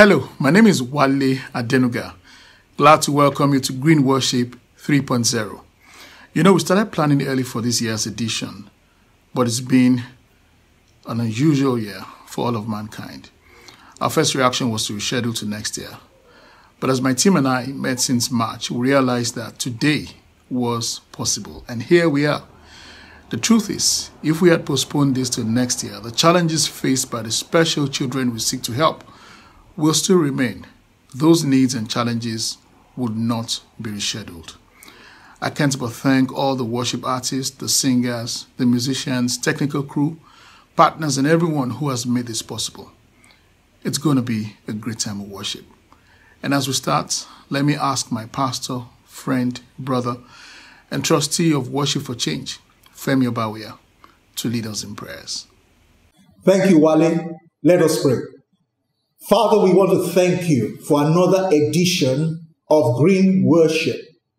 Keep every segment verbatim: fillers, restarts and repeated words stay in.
Hello, my name is Wale Adenuga. Glad to welcome you to Green Worship three point oh. You know, we started planning early for this year's edition, but it's been an unusual year for all of mankind. Our first reaction was to reschedule to next year. But as my team and I met since March, we realized that today was possible. And here we are. The truth is, if we had postponed this to next year, the challenges faced by the special children we seek to help will still remain. Those needs and challenges would not be rescheduled. I can't but thank all the worship artists, the singers, the musicians, technical crew, partners, and everyone who has made this possible. It's going to be a great time of worship. And as we start, let me ask my pastor, friend, brother, and trustee of Worship for Change, Femi Obawia, to lead us in prayers. Thank you, Wale. Let us pray. Father, we want to thank you for another edition of Green Worship.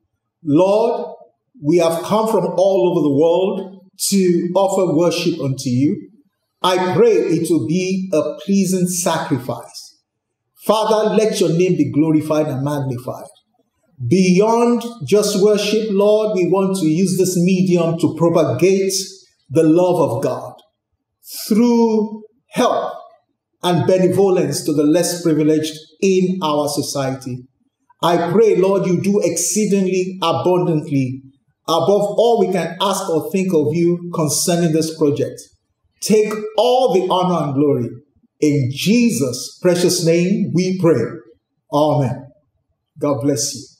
Lord, we have come from all over the world to offer worship unto you. I pray it will be a pleasing sacrifice. Father, let your name be glorified and magnified. Beyond just worship, Lord, we want to use this medium to propagate the love of God through help and benevolence to the less privileged in our society. I pray, Lord, you do exceedingly abundantly above all we can ask or think of you concerning this project. Take all the honor and glory. In Jesus' precious name we pray. Amen. God bless you.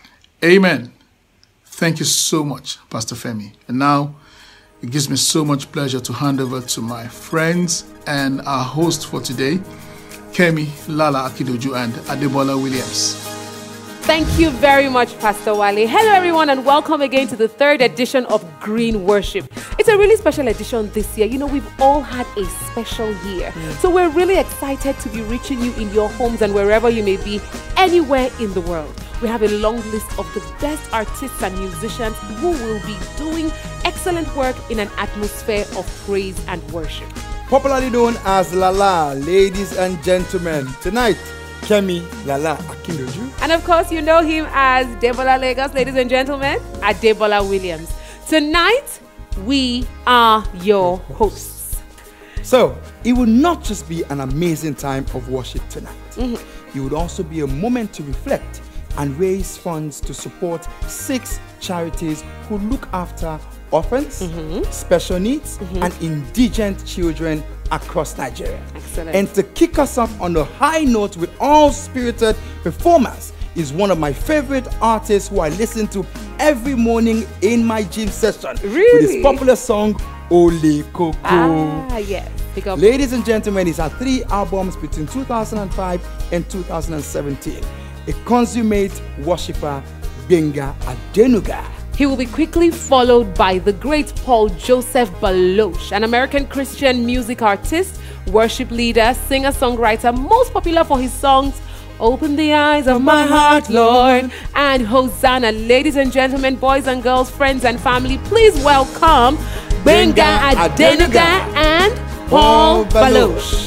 Amen. Thank you so much, Pastor Femi. And now, it gives me so much pleasure to hand over to my friends and our host for today, Kemi, Lala Akidoju, and Adebola Williams. Thank you very much, Pastor Wale. Hello, everyone, and welcome again to the third edition of Green Worship. It's a really special edition this year. You know, we've all had a special year. Mm. So we're really excited to be reaching you in your homes and wherever you may be, anywhere in the world. We have a long list of the best artists and musicians who will be doing excellent work in an atmosphere of praise and worship. Popularly known as Lala, ladies and gentlemen, tonight, Kemi Lala Akindoju. And of course, you know him as Debola Lagos, ladies and gentlemen, Adebola Williams. Tonight, we are your hosts. So, it will not just be an amazing time of worship tonight. Mm-hmm. It would also be a moment to reflect and raise funds to support six charities who look after orphans, mm-hmm. special needs, mm-hmm. and indigent children across Nigeria. Excellent. And to kick us up on a high note with all spirited performers is one of my favorite artists who I listen to every morning in my gym session. Really? With his popular song, Ole Koko. Ah, yes. Pick up. Ladies and gentlemen, he's had three albums between two thousand five and two thousand seventeen. A consummate worshipper, Gbenga Adenuga. He will be quickly followed by the great Paul Joseph Baloche, an American Christian music artist, worship leader, singer-songwriter, most popular for his songs, Open the Eyes of My Heart, Lord, and Hosanna. Ladies and gentlemen, boys and girls, friends and family, please welcome Gbenga Adenuga and Paul Baloche.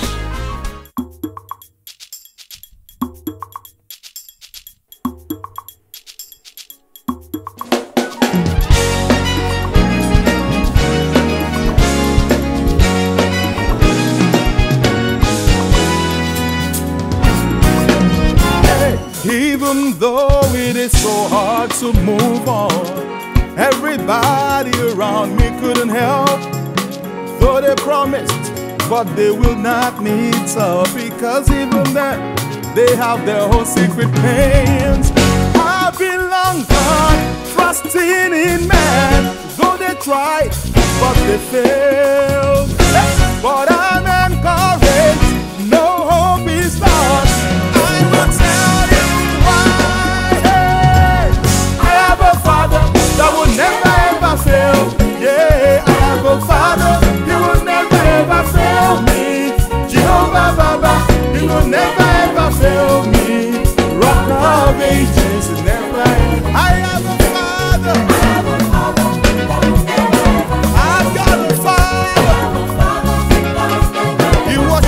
Even though it is so hard to move on, everybody around me couldn't help. Though they promised, but they will not need help, because even then, they have their own secret pains. I've been long gone, trusting in man, though they tried, but they failed. But I'm encouraged, no hope is lost. I will tell you why. Hey, I have a Father that will never ever fail. Yeah, I have a Father, He will never ever fail me. Jehovah Baba, He will never ever fail me. Rock of Ages, He never. I have a Father. I have a Father that will never ever. I've got a Father. He was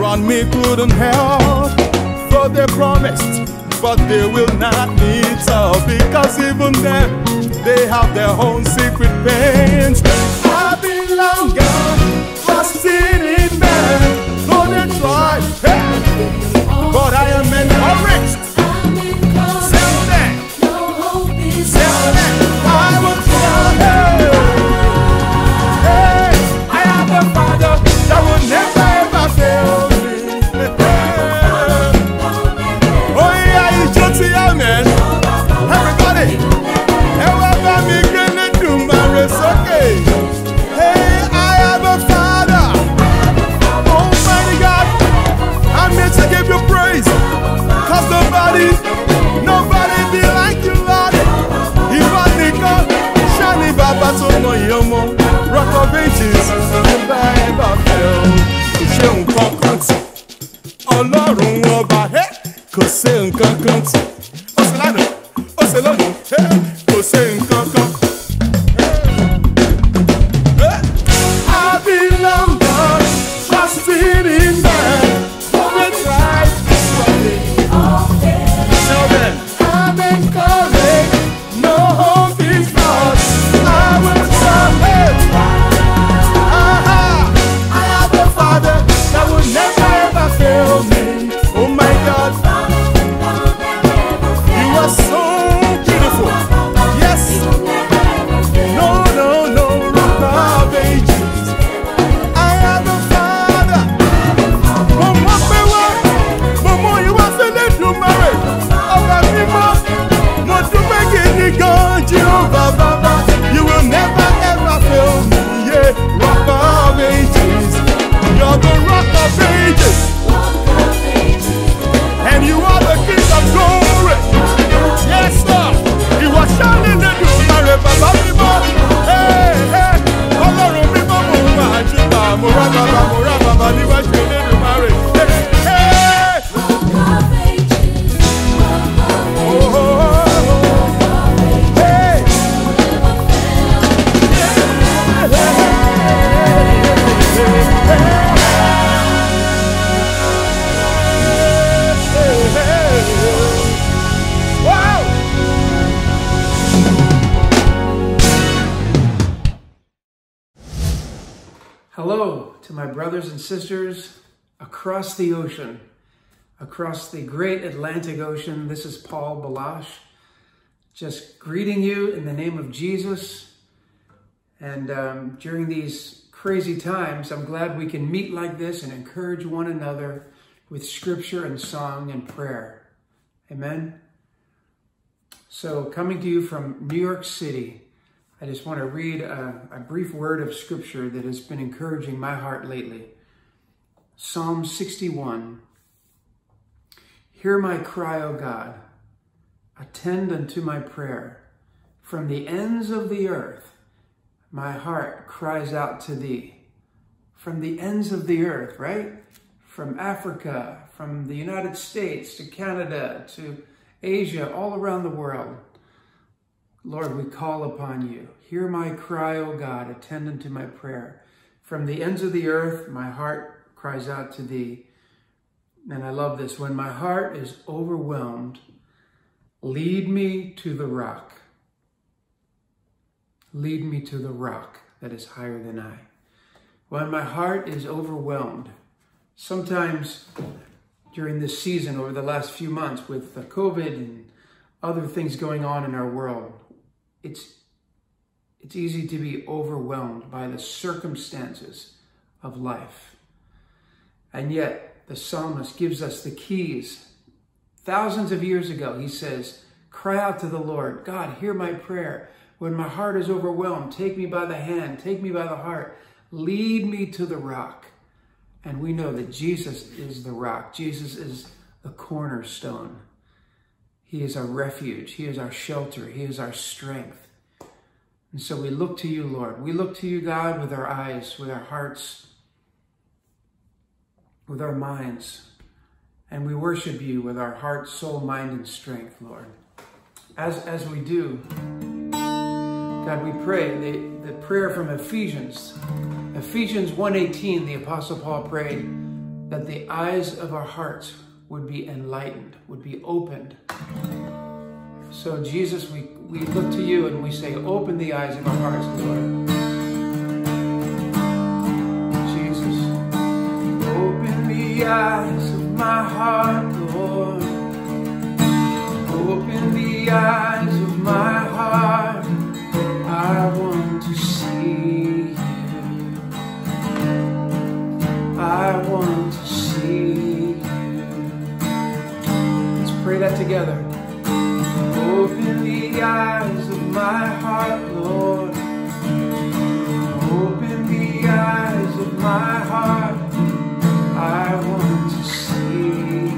around me couldn't help, though they promised, but they will not need help, because even them, they have their own secret pains. I've been long gone, trusting in them, though they try, hey, but I am encouraged. Same thing, same thing, I will try, hey, hey, I have a Father that will never ever fail me. Oh yeah, it's just here, man. Everybody, however me gonna do my race, okay. Hey, I have a Father. Almighty God, I'm here to give you praise, cause nobody, nobody be like you, Lord. Ibanika, Shani Baba to Moyinoluwa, Rock of Ages, never ever fail. Ṣé nǹkan kan tí Ọlọ́run ọba ẹ́ kò ṣe nǹkan kan tí ó ṣe lánàá ó ṣe lónìí ẹ́ kò ṣe nǹkan kan. I've been long gone, trusting in them, for the tried but they all fail. Tell them I'm encouraged, no hope is lost. I will try it. Aha, I have a Father that will never ever fail me. Oh my God, you are so beautiful. Yes, no, no, no, Rock of Ages. I have a Father. Mama, Mama, Mama, you are so late to marry. Our people, not to make it go, Jehovah, Baba. You will never ever fail me. Yeah, Rock of Ages. You're the Rock of Ages. And you are the King of glory. Yes, sir. You are shining the new marry, Baba, Baba. Hey, hey. Ọlọ́run mímọ́ mò ń máa júbà, mo rá bàbá, mo rá bàbá níwájú Elédùmarè. Hey, hey. Oh, oh, oh. Hey. Wow. Hello to my brothers and sisters across the ocean, across the great Atlantic Ocean. This is Paul Baloche, just greeting you in the name of Jesus. And um, during these crazy times, I'm glad we can meet like this and encourage one another with scripture and song and prayer. Amen. So coming to you from New York City, I just want to read a, a brief word of scripture that has been encouraging my heart lately. Psalm sixty-one. Hear my cry, O God. Attend unto my prayer. From the ends of the earth, my heart cries out to thee. From the ends of the earth, right? From Africa, from the United States to Canada to Asia, all around the world. Lord, we call upon you. Hear my cry, O God, attend unto my prayer. From the ends of the earth, my heart cries out to thee. And I love this. When my heart is overwhelmed, lead me to the rock. Lead me to the rock that is higher than I. When my heart is overwhelmed, sometimes during this season, over the last few months, with the COVID and other things going on in our world, it's, it's easy to be overwhelmed by the circumstances of life. And yet, the psalmist gives us the keys. Thousands of years ago, he says, cry out to the Lord. God, hear my prayer. When my heart is overwhelmed, take me by the hand, take me by the heart, lead me to the rock. And we know that Jesus is the rock. Jesus is the cornerstone. He is our refuge. He is our shelter. He is our strength. And so we look to you, Lord. We look to you, God, with our eyes, with our hearts, with our minds. And we worship you with our heart, soul, mind, and strength, Lord. As, as we do, God, we pray the, the prayer from Ephesians. Ephesians one eighteen, the Apostle Paul prayed, that the eyes of our hearts would be enlightened, would be opened. So Jesus, we, we look to you and we say, open the eyes of our hearts, Lord. Jesus, open the eyes of my heart, Lord. Open the eyes of my heart. I want to see you. I want to see you. Let's pray that together. Open the eyes of my heart, Lord. Open the eyes of my heart. I want to see.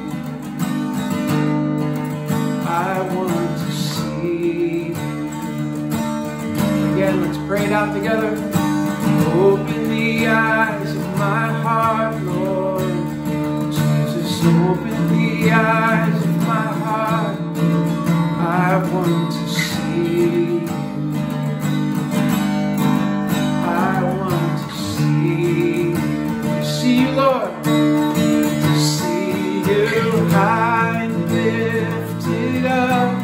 I want to see. Again, let's pray it out together. Open the eyes of my heart, Lord. Jesus, open the eyes of my heart. I want to see. I want to see. To see you, Lord. To see you high and lifted up,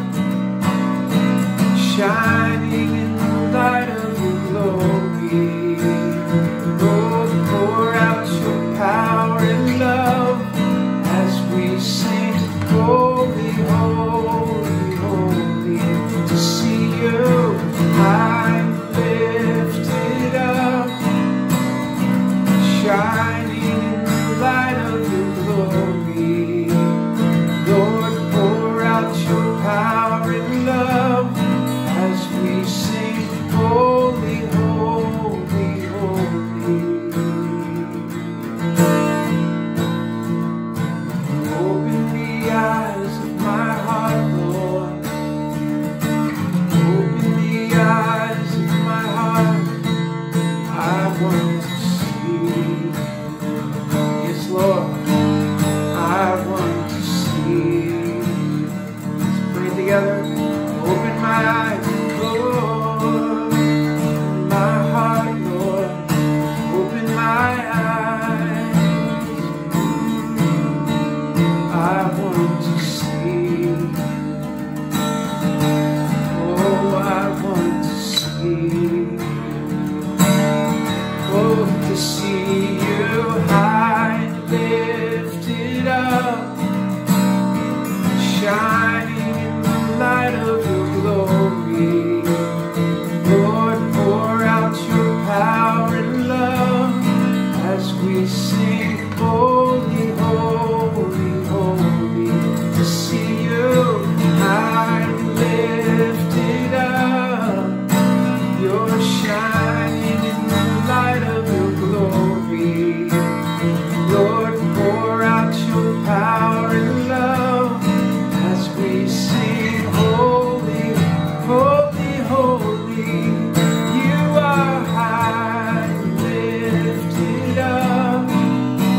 shining in the light of your glory. Lord, pour out your power and love as we sing, holy, holy, holy. To see you high and lifted up, shining in the light of your glory. Lord, pour out your power and love as we sing, holy, holy, holy. Open the eyes of my heart, Lord. Open the eyes of my heart. I want to see. Yes, Lord, I want to see. Let's pray together. Open my eyes, Lord. My heart, Lord. Open my eyes. I want to see. Oh, I want to see. Oh, to see you high and lifted up, shining in the light of your glory. Lord, pour out your power and love as we sing, holy, holy, holy. To see you high and lifted up, you're shining in the light of your glory. Lord, pour out your power and love as we sing, holy, holy, holy. You are high and lifted up,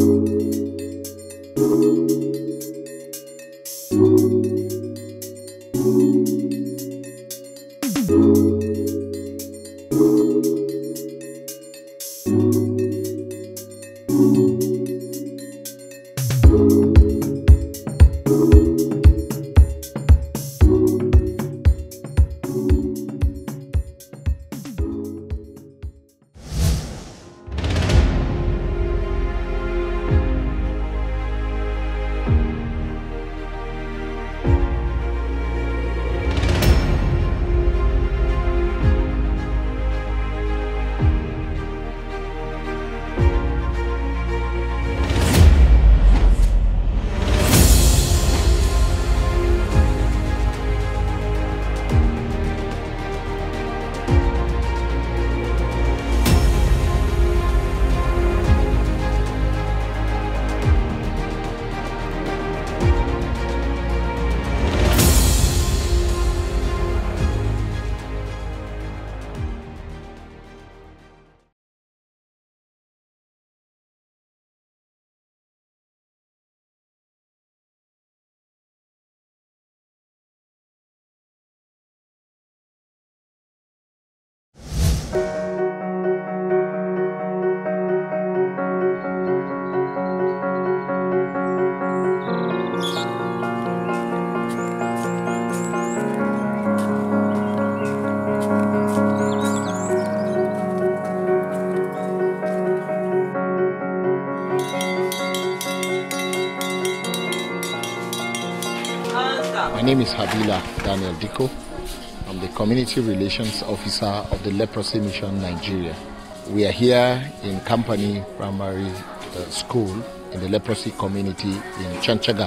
My name is Habila Daniel Diko. I'm the Community Relations Officer of the Leprosy Mission Nigeria. We are here in Company Primary uh, School in the leprosy community in Chanchaga,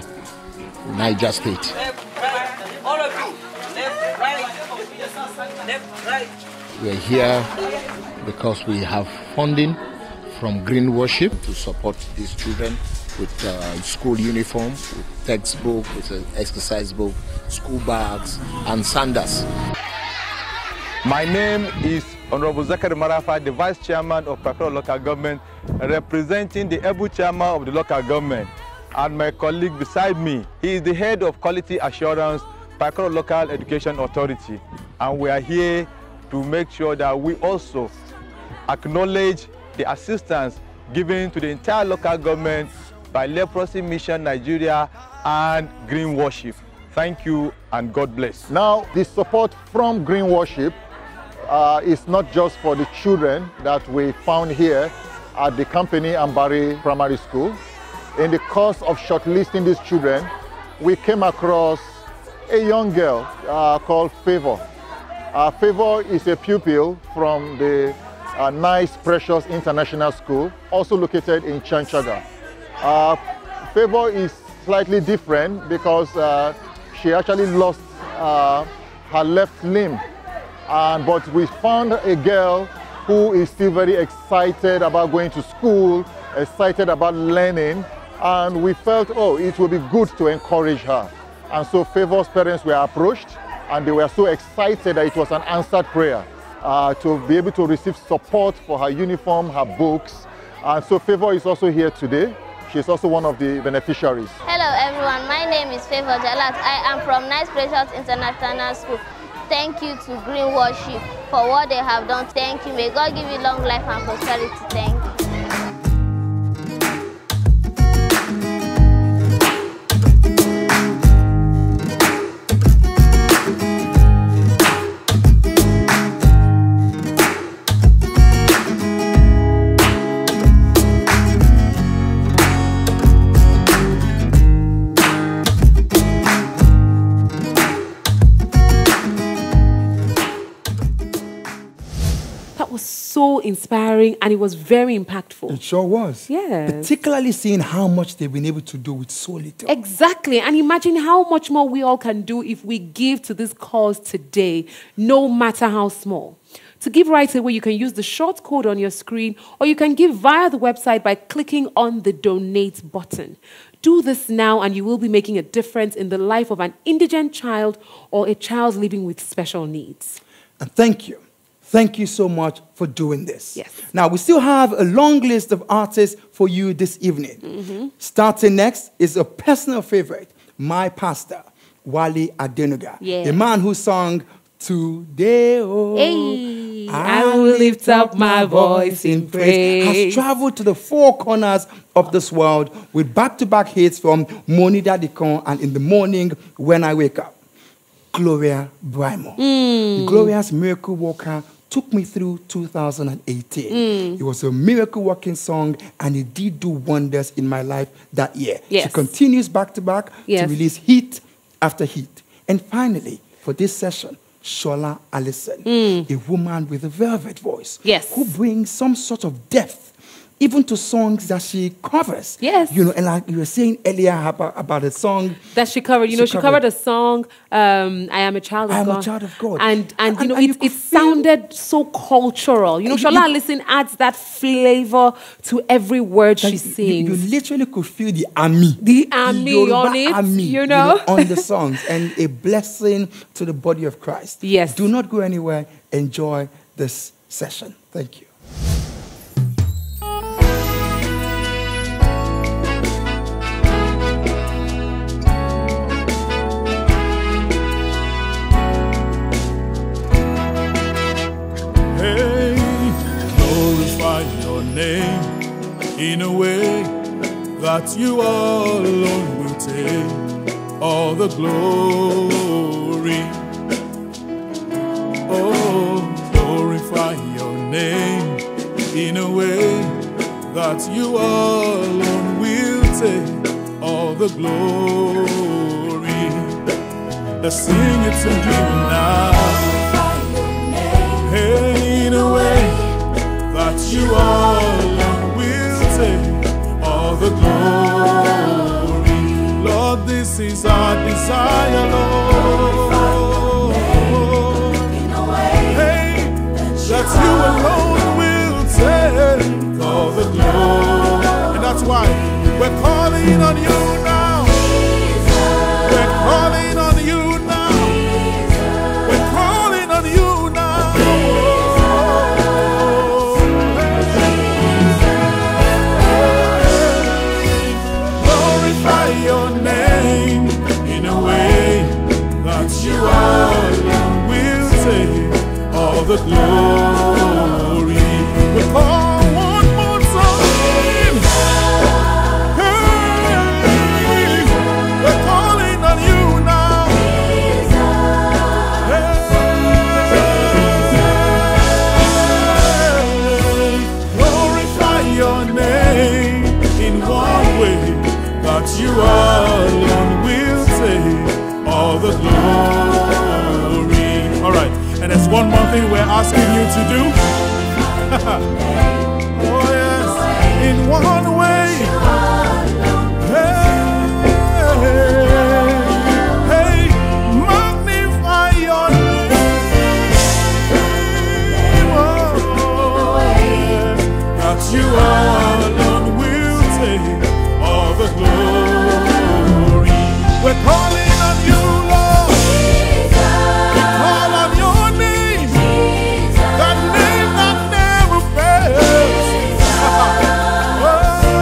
Niger State. We are here because we have funding from Green Worship to support these children with uh, school uniform, with textbook, with an exercise book, school bags, and sandals. My name is Honorable Zakari Marafa, the Vice Chairman of Pakoro Local Government, representing the Ebu Chairman of the local government. And my colleague beside me, he is the Head of Quality Assurance, Pakoro Local Education Authority. And we are here to make sure that we also acknowledge the assistance given to the entire local government by Leprosy Mission Nigeria and Green Worship. Thank you and God bless. Now, the support from Green Worship uh, is not just for the children that we found here at the Company Ambari Primary School. In the course of shortlisting these children, we came across a young girl uh, called Favor. Uh, Favor is a pupil from the uh, Nice Precious International School, also located in Chanchaga. Uh, Favor is slightly different because uh, she actually lost uh, her left limb. And, but we found a girl who is still very excited about going to school, excited about learning, and we felt, oh, it would be good to encourage her. And so Favor's parents were approached, and they were so excited that it was an answered prayer uh, to be able to receive support for her uniform, her books. And so Favor is also here today. She's also one of the beneficiaries. Hello everyone, my name is Favor Jalat. I am from Nice Precious International School. Thank you to Green Worship for what they have done. Thank you. May God give you long life and prosperity. Thank you. So inspiring, and it was very impactful. It sure was. Yes. Particularly seeing how much they've been able to do with so little. Exactly. And imagine how much more we all can do if we give to this cause today, no matter how small. To give right away, you can use the short code on your screen, or you can give via the website by clicking on the donate button. Do this now, and you will be making a difference in the life of an indigent child or a child living with special needs. And thank you. Thank you so much for doing this. Yes. Now, we still have a long list of artists for you this evening. Mm-hmm. Starting next is a personal favorite, my pastor, Wale Adenuga, yeah. a man who sang Today, oh, hey, I will lift up my voice in praise. Has traveled to the four corners of this world with back-to-back hits from Monida Dikon and In the Morning When I Wake Up. Glowreeyah Braimah. Mm. Glowreeyah's Miracle Worker took me through two thousand eighteen. Mm. It was a miracle-working song, and it did do wonders in my life that year. Yes. She continues back-to-back yes. to release hit after hit. And finally, for this session, Sola Allyson, mm. a woman with a velvet voice, yes. who brings some sort of depth even to songs that she covers. Yes. You know, and like you were saying earlier about, about a song that she covered. You she know, she covered. covered a song, um, I Am a Child of I God. I am a child of God. And, and, and you know, and it, you it sounded so cultural. You know, Sola Allyson adds that flavor to every word she sings. You, you literally could feel the army. The army the on it, army, you know? you know, on the songs. And a blessing to the body of Christ. Yes. Do not go anywhere. Enjoy this session. Thank you. Name in a way that you alone will take all the glory. Oh, glorify your name in a way that you alone will take all the glory. Let's sing it to you now. Hey, in a way that you alone will take all the glory. Lord, this is our desire, Lord. Hey, that you alone will take all the glory. And that's why we're calling on you now. We're calling on you now. We're calling on you now. You alone will take all the glory. We call one more time. Hey, we're calling on you now. Hey, glorify your name in one way, that you alone will take all the glory. All right, and there's one more thing we're asking you to do. Oh yes, in one way. Hey, hey, magnify your name. Oh, that you alone will take all the glory. We're calling. Oh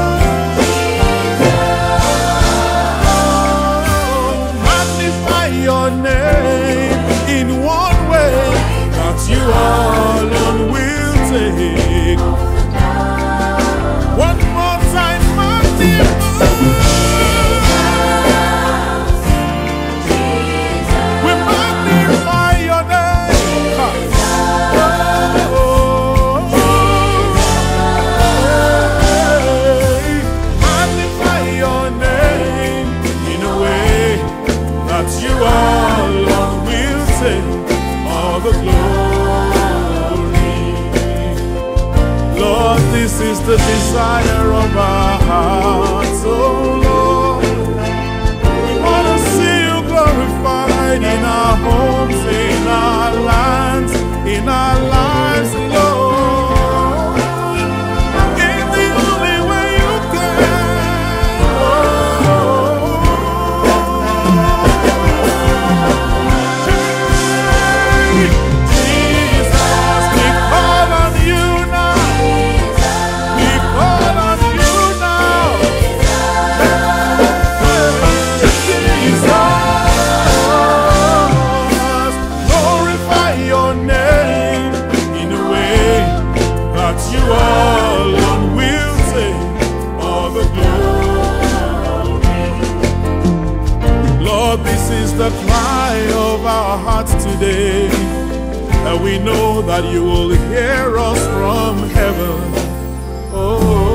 the cry of our hearts today, and we know that you will hear us from heaven. Oh.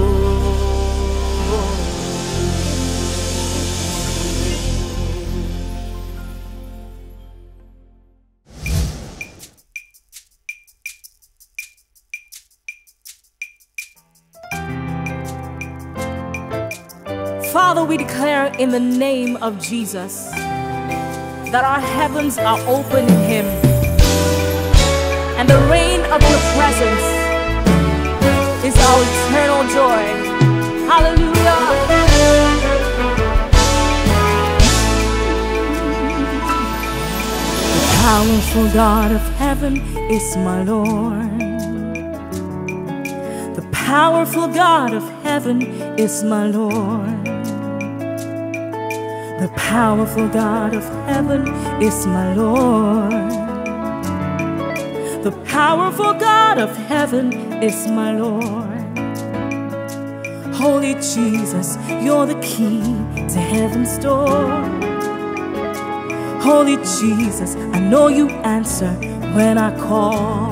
Father, we declare in the name of Jesus that our heavens are open in Him, and the reign of your presence is our eternal joy. Hallelujah. The powerful God of heaven is my Lord. The powerful God of heaven is my Lord. The powerful God of heaven is my Lord. The powerful God of heaven is my Lord. Holy Jesus, you're the key to heaven's door. Holy Jesus, I know you answer when I call.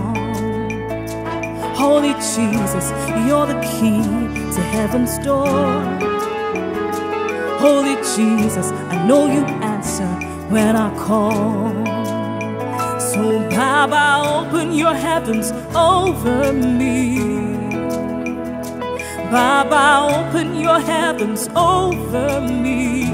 Holy Jesus, you're the key to heaven's door. Holy Jesus, I know you answer when I call. So Baba, open your heavens over me. Baba, open your heavens over me.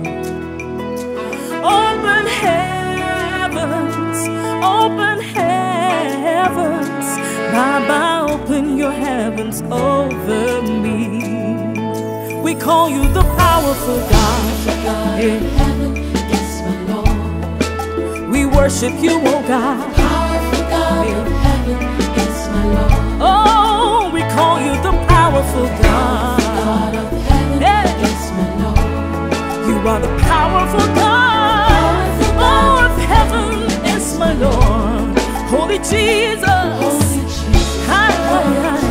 Open heavens, open heavens. Baba, open your heavens over me. We call you the powerful God. God in heaven is my Lord. We worship you, oh God. Powerful God in heaven is my Lord. Oh, we call you the powerful God. God of heaven yeah. is my Lord. You are the powerful God. Oh, of heaven is my Lord. Holy Jesus. Holy Jesus. Hi, hi, hi.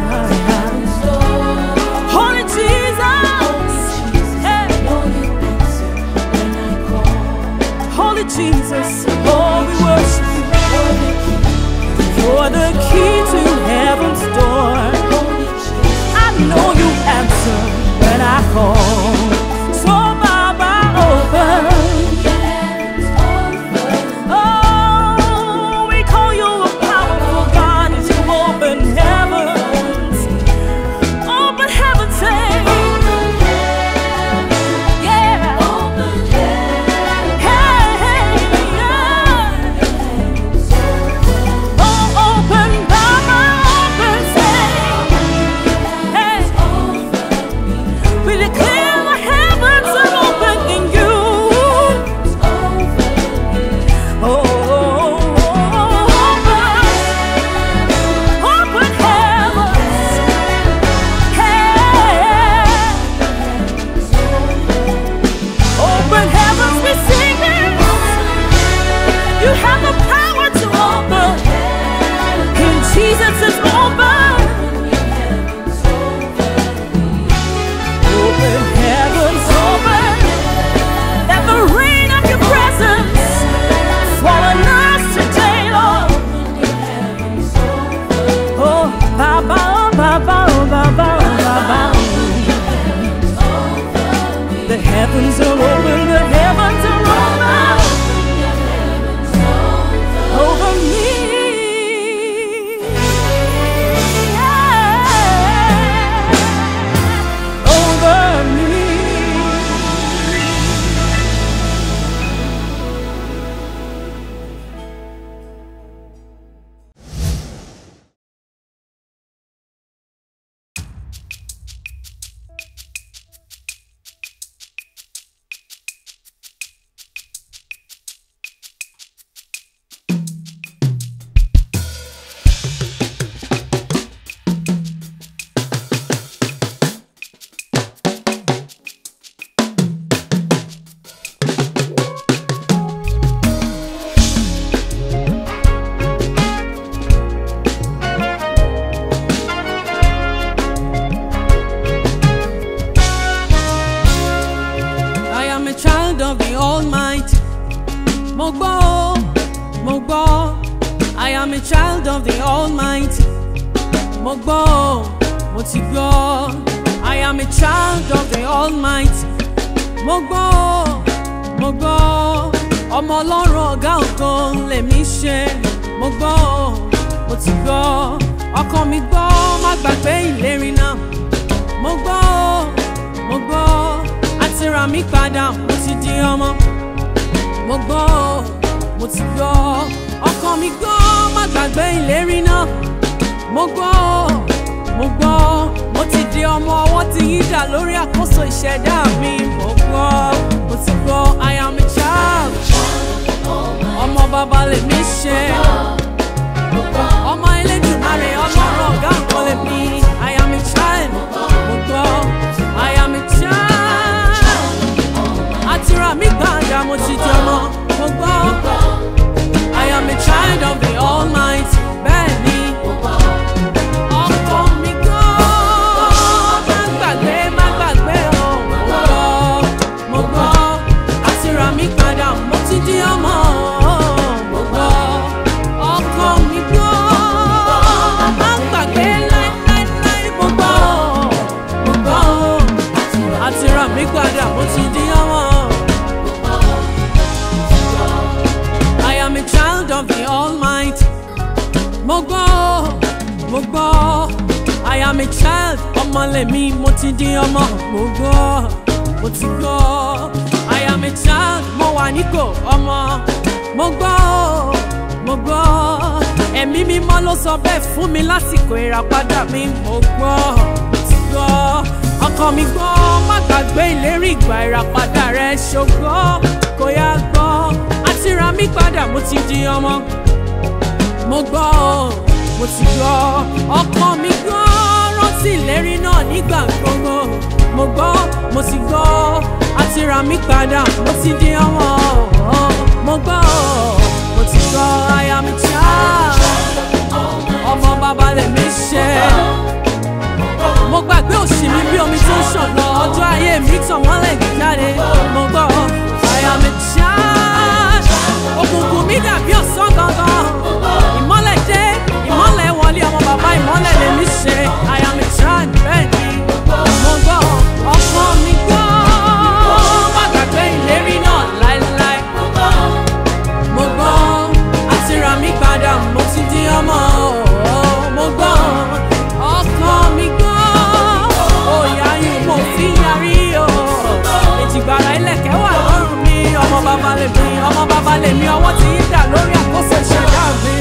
Jesus, oh, we worship you. You're the key to heaven's door. I know you answer when I call. So Baba, open. Oh, we call you a powerful God as you open heavens. Open heaven, say. The heavens are open, the heavens are open over me. Yeah. Over me. Of the Almighty, Mo gbọ́, mo gbọ́, I am a child of the Almighty. Mo gbọ́, mo ti gbọ́, I am a child of the Almighty. Mo gbọ́, mo gbọ́, ọmọ Ọlọ́run ọ̀gá ògo lèmi ṣe. Mo gbọ́, mo ti gbọ́, ọkàn mi gbọ́, má gbàgbé ìlérí náà. Mo gbọ́, mo gbọ́, àti rà mí padà, mo ti di ọmọ. Mo gbọ́, mo ti gbọ́, ọkàn mi gbọ́, má gbàgbé ìlérí náà. Mo gbọ́, mo gbọ́, mo ti di ọmọ, ọwọ́ ti yí dà lórí àkóso ìṣẹ̀dá mi. Mo gbọ́, mo ti gbọ́, I am a child. Ọmọ bàbá lèmi ṣe. Ọmọ Elédùmarè, Ọlọ́run ọ̀gá nǹkan lèmi. I am a child. Mo gbọ́, I am a child. Àti rà mí gbàǹdà, mo ti di ọmọ. Mo gbọ́, I am a child of the Almighty. Bẹ́ẹ̀ ni, ọkọ mi gbọ́, má gbàgbé, má gbàgbé o. Mo gbọ́, mo gbọ́, àti rà mí padà, mo ti di ọmọ. Mo gbọ́, ọkọ mi gbọ́, má gbàgbé láíláíláí. Mo gbọ́, mo gbọ́, àti rà mí padà, mo ti di ọmọ. I am a child of the Almighty. Mo gbọ́, mo gbọ́, I am a child. Ọmọ lèmi, mo ti di ọmọ. Mo gbọ́, mo ti gbọ́, I am a child. Mo wà nípò ọmọ. Mo gbọ́, mo gbọ́, ẹ̀mí mímọ́ ló sọ bẹ́ẹ̀ fún mi lásìkò ìràpadà mi. Mo gbọ́, mo ti gbọ́, ọkàn mi gbọ́, má gbàgbé ìlérí ìgbà ìràpadà rẹ. Ṣògbọ́, kò yá gbọ́, àti rà mí padà, mo ti di ọmọ. Mo gbọ́, mo ti gbọ́, ọkàn mi gbọ́, rántí ìlérí náà nígbà gbogbo. Mo gbọ́, mo ti gbọ́, àti rà mí padà, mo ti di ọmọ. Mo gbọ́, mo ti gbọ́, I am a child. Ọmọ bàbá lèmi ṣe. Mo gbàgbé òṣì mi bí omi tó ń ṣàn lọ. Ọjọ́ ayé mi tàn wọ́n lẹ́gbẹ̀ẹ́ jáde. Mo gbọ́, I am a child. Òkùnkùn mi dàbí ọ̀sán gangan. Ìmọ́lẹ̀ dé, ìmọ́lẹ̀ wọlé, ọmọ bàbá ìmọ́lẹ̀ lèmi ṣe. I am a child, bẹ́ẹ̀ ni. Mo gbọ́, ọkọ mi gbọ́, má gbàgbé ìlérí náà láéláé. Mo gbọ́, àti rà mí padà, mo ti di ọmọ. Mo gbọ́, ọkọ mi gbọ́, òyà yìí mo fi yarí o. Èjìgbàrà ilẹ̀kẹ̀ wà lọ́rùn mi. Ọmọ bàbá lèmi, ọmọ bàbá lèmi, ọwọ́ ti yí dà lórí àkóso ìṣẹ̀dá mi.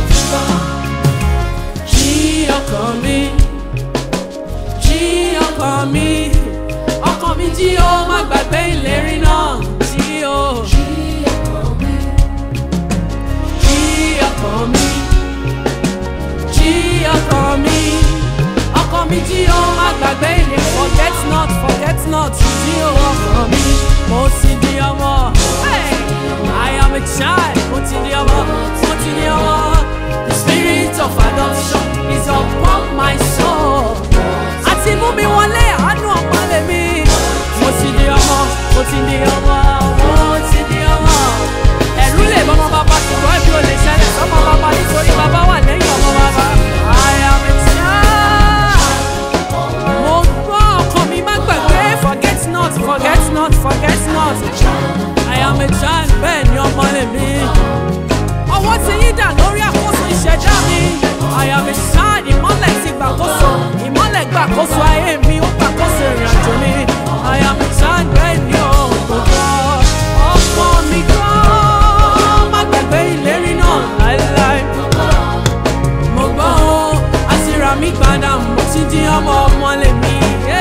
Jí ọkàn mi, jí ọkàn mi, ọkàn mi jí o, má gbàgbé ìlérí náà. Jí o, jí ọkàn mi, jí ọkàn mi, jí ọkàn mi, ọkàn mi jí o, má gbàgbé ìlérí. Forget not, forget not, jí o ọkàn mi, mo ti di ọmọ. Hey, I am a child, mo ti di ọmọ, mo ti di ọmọ. The spirit of adoption is upon my soul. Àti mú mi wọlé, àánú ọ̀pá lèmi. Mo ti di ọmọ, mo ti di ọmọ, mo ti di ọmọ. Ẹ̀rù lè bọ́ ọmọ bàbá, ṣùgbọ́n ẹ̀bí ò lè ṣẹlẹ̀ sọ́mọ bàbá nítorí bàbá wà lẹ́yìn ọmọ bàbá. I am a child. Mo gbọ́, ọkàn mi má gbàgbé. Forget not, forget not, forget not. I am a child, bẹ́ẹ̀ ni ọmọ lèmi. Ọwọ́ ti yí dà lórí àkóso ìṣẹ̀dá mi. I am a child, ìmọ́lẹ̀ ti gbàkóso. Ìmọ́lẹ̀ gbàkóso ayé mi, ó gbàkóso ìrìnàjò mi. I am a child, bẹ́ẹ̀ ni ọ̀gbọ̀gbọ̀. Ọkọ mi gbọ́, má gbàgbé ìlérí náà láéláé. Mo gbọ́, àti rà mí padà, mo ti di ọmọ, ọmọ lèmi.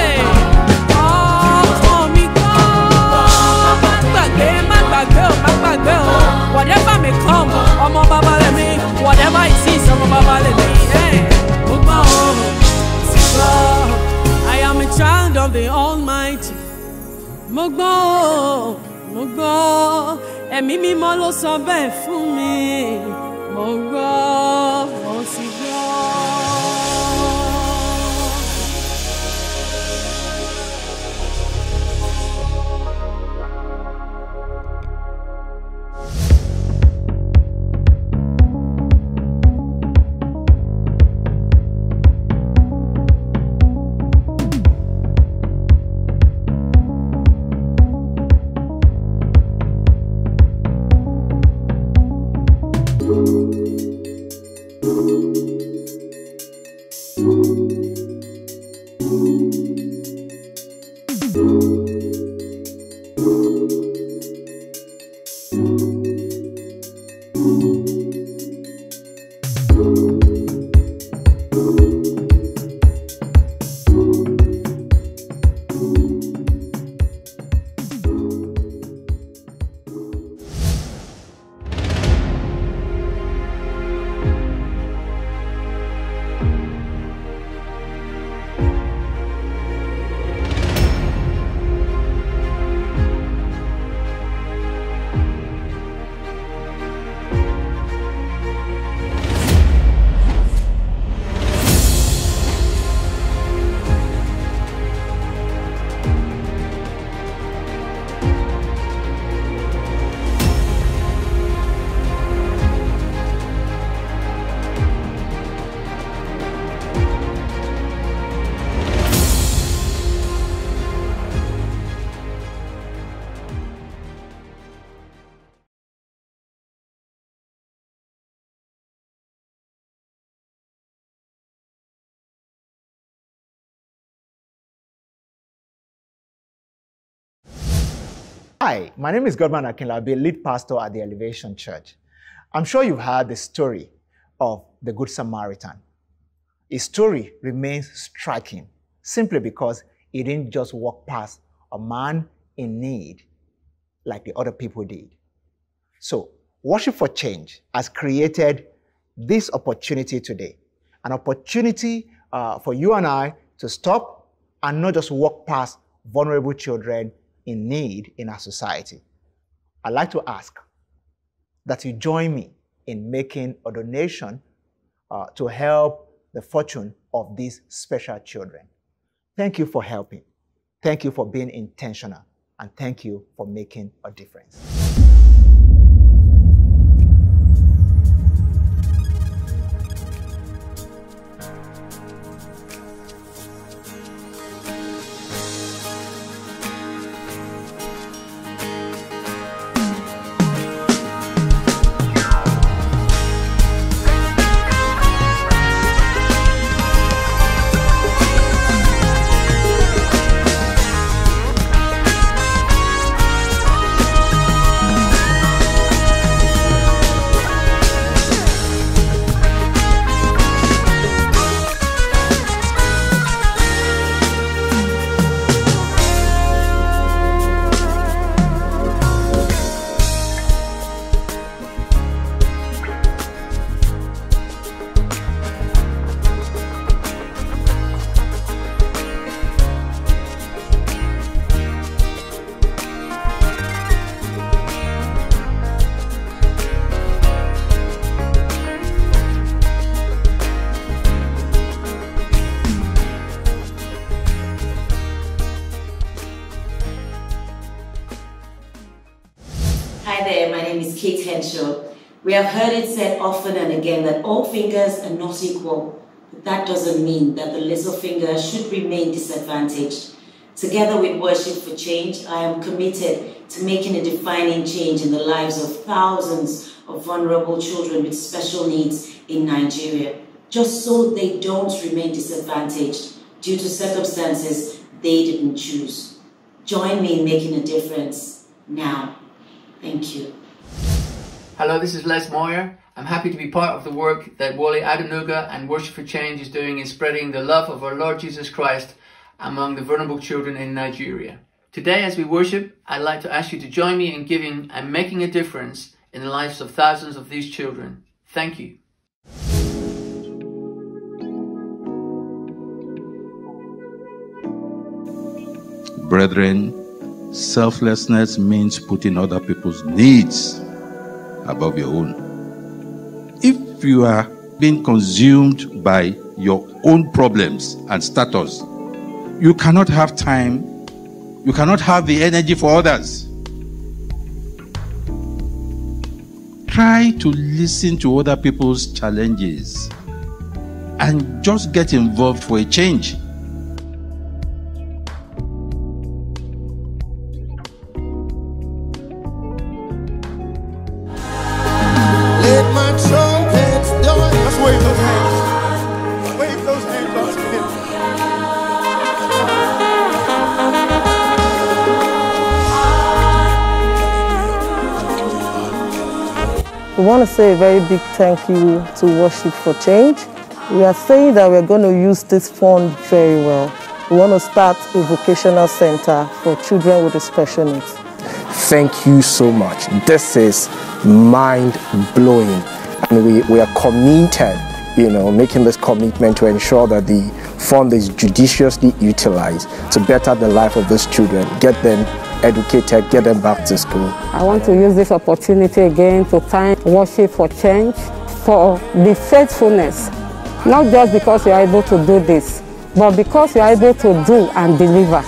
Ọkọ mi gbọ́, má gbàgbé, má gbàgbé o, má gbàgbé o. Whatever may come, ọmọ bàbá lèmi. Whatever it is, ọmọ bàbá lèmi. Mo gbọ́, ti gbọ́, I am a child of the Almighty. Mo gbọ́, mo gbọ́, ẹ̀mí mímọ́ ló sọ bẹ́ẹ̀ fún mi. Mo gbọ́, mo sì gbọ́. Hi, my name is Godman Akinlabi, lead pastor at the Elevation Church. I'm sure you've heard the story of the Good Samaritan. His story remains striking simply because he didn't just walk past a man in need like the other people did. So, Worship for Change has created this opportunity today, an opportunity uh, for you and I to stop and not just walk past vulnerable children in need in our society. I'd like to ask that you join me in making a donation uh, to help the fortune of these special children. Thank you for helping. Thank you for being intentional. And thank you for making a difference. We have heard it said often and again that all fingers are not equal, but that doesn't mean that the little finger should remain disadvantaged. Together with Worship for Change, I am committed to making a defining change in the lives of thousands of vulnerable children with special needs in Nigeria, just so they don't remain disadvantaged due to circumstances they didn't choose. Join me in making a difference now. Thank you. Hello, this is Les Moyer. I'm happy to be part of the work that Wale Adenuga and Worship for Change is doing in spreading the love of our Lord Jesus Christ among the vulnerable children in Nigeria. Today, as we worship, I'd like to ask you to join me in giving and making a difference in the lives of thousands of these children. Thank you. Brethren, selflessness means putting other people's needs above your own. If you are being consumed by your own problems and status, you cannot have time, you cannot have the energy for others. Try to listen to other people's challenges and just get involved for a change. We want to say a very big thank you to Worship for Change. We are saying that we're going to use this fund very well. We want to start a vocational center for children with special needs. Thank you so much. This is mind-blowing. And we, we are committed, you know, making this commitment to ensure that the fund is judiciously utilized to better the life of these children, get them educated, get them back to school. I want to use this opportunity again to thank Worship for Change for the faithfulness, not just because you are able to do this, but because you are able to do and deliver.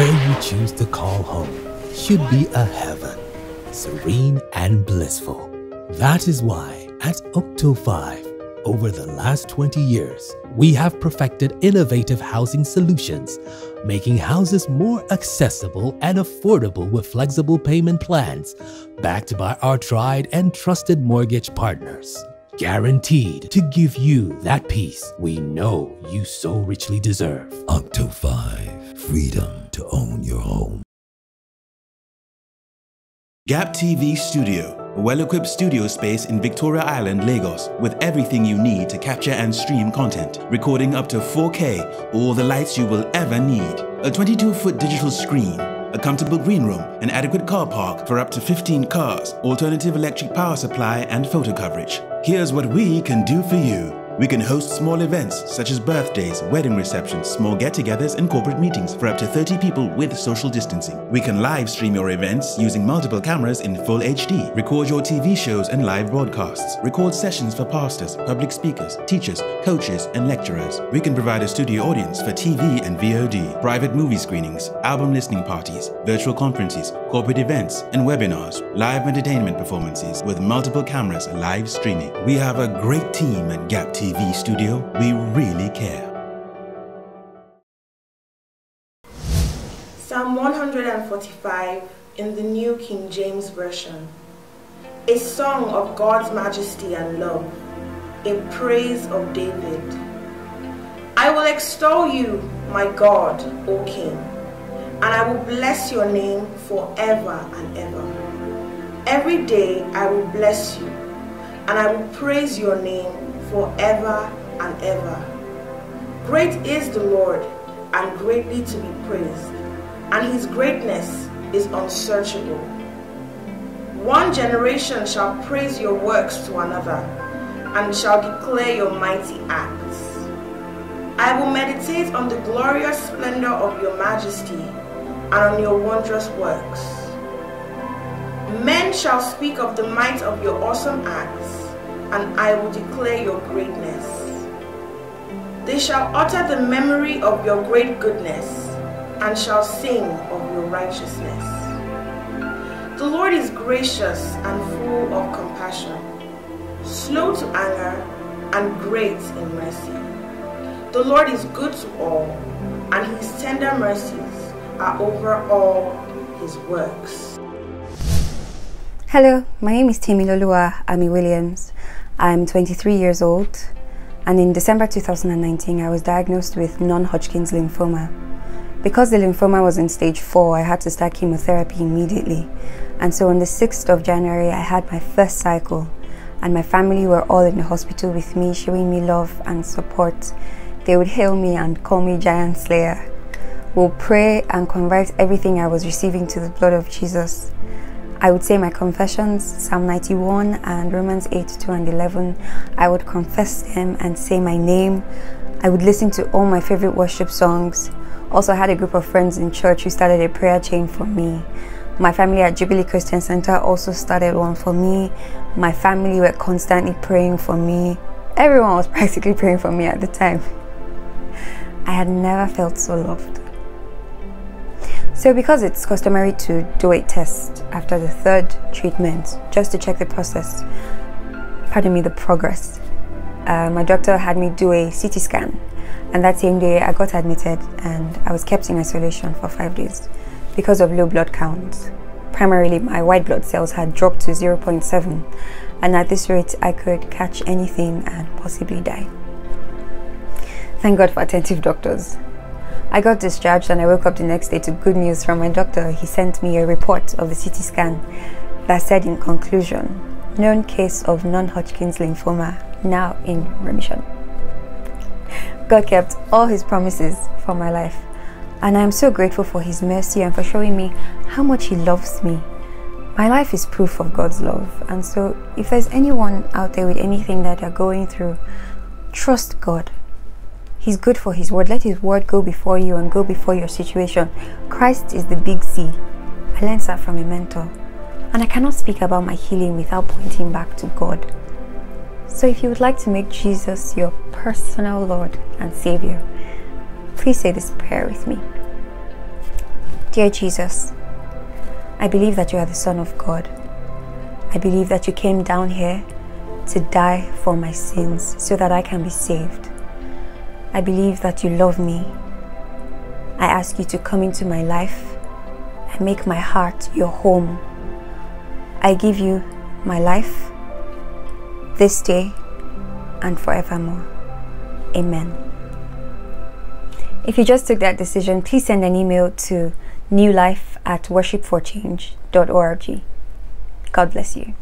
where you choose to call home should be a heaven, serene and blissful. That is why at Octo five, over the last twenty years, we have perfected innovative housing solutions, making houses more accessible and affordable with flexible payment plans, backed by our tried and trusted mortgage partners. Guaranteed to give you that peace we know you so richly deserve. Octo five, freedom to own your home. Gap T V Studio, a well-equipped studio space in Victoria Island, Lagos, with everything you need to capture and stream content, recording up to four K, all the lights you will ever need, a twenty-two foot digital screen, a comfortable green room, an adequate car park for up to fifteen cars, alternative electric power supply and photo coverage. Here's what we can do for you. We can host small events such as birthdays, wedding receptions, small get-togethers and corporate meetings for up to thirty people with social distancing. We can live stream your events using multiple cameras in full H D, record your T V shows and live broadcasts, record sessions for pastors, public speakers, teachers, coaches and lecturers. We can provide a studio audience for T V and V O D, private movie screenings, album listening parties, virtual conferences, corporate events and webinars, live entertainment performances with multiple cameras live streaming. We have a great team at Gap T V Studio. We really care. Psalm one hundred forty-five in the New King James Version. A song of God's majesty and love, a praise of David. I will extol you, my God, O King, and I will bless your name forever and ever. Every day I will bless you, and I will praise your name forever and ever. Great is the Lord, and greatly to be praised, and his greatness is unsearchable. One generation shall praise your works to another, and shall declare your mighty acts. I will meditate on the glorious splendor of your majesty, and on your wondrous works. Men shall speak of the might of your awesome acts, and I will declare your greatness. They shall utter the memory of your great goodness, and shall sing of your righteousness. The Lord is gracious and full of compassion, slow to anger, and great in mercy. The Lord is good to all, and his tender mercies are over all his works. Hello, my name is Moyinoluwa Ami Williams. I'm twenty-three years old, and in December two thousand nineteen I was diagnosed with non-Hodgkin's lymphoma. Because the lymphoma was in stage four, I had to start chemotherapy immediately. And so on the sixth of January, I had my first cycle, and my family were all in the hospital with me, showing me love and support. They would hail me and call me Giant Slayer. We'll pray and convert everything I was receiving to the blood of Jesus. I would say my confessions, Psalm ninety-one and Romans eight, two and eleven. I would confess them and say my name. I would listen to all my favorite worship songs. Also, I had a group of friends in church who started a prayer chain for me. My family at Jubilee Christian Center also started one for me. My family were constantly praying for me. Everyone was practically praying for me at the time. I had never felt so loved. So because it's customary to do a test after the third treatment, just to check the process, pardon me, the progress, uh, my doctor had me do a C T scan. And that same day I got admitted, and I was kept in isolation for five days because of low blood counts. Primarily, my white blood cells had dropped to zero point seven, and at this rate I could catch anything and possibly die. Thank God for attentive doctors. I got discharged, and I woke up the next day to good news from my doctor. He sent me a report of the C T scan that said, in conclusion, known case of non-Hodgkin's lymphoma, now in remission. God kept all his promises for my life, and I am so grateful for his mercy and for showing me how much he loves me. My life is proof of God's love, and so if there's anyone out there with anything that you're going through, trust God. He's good for his word. Let his word go before you and go before your situation. Christ is the big C. I learned that from a mentor, and I cannot speak about my healing without pointing back to God. So if you would like to make Jesus your personal Lord and Savior, please say this prayer with me. Dear Jesus, I believe that you are the Son of God. I believe that you came down here to die for my sins so that I can be saved. I believe that you love me. I ask you to come into my life and make my heart your home. I give you my life this day and forevermore. Amen. If you just took that decision, please send an email to newlife at worship for change dot org. God bless you.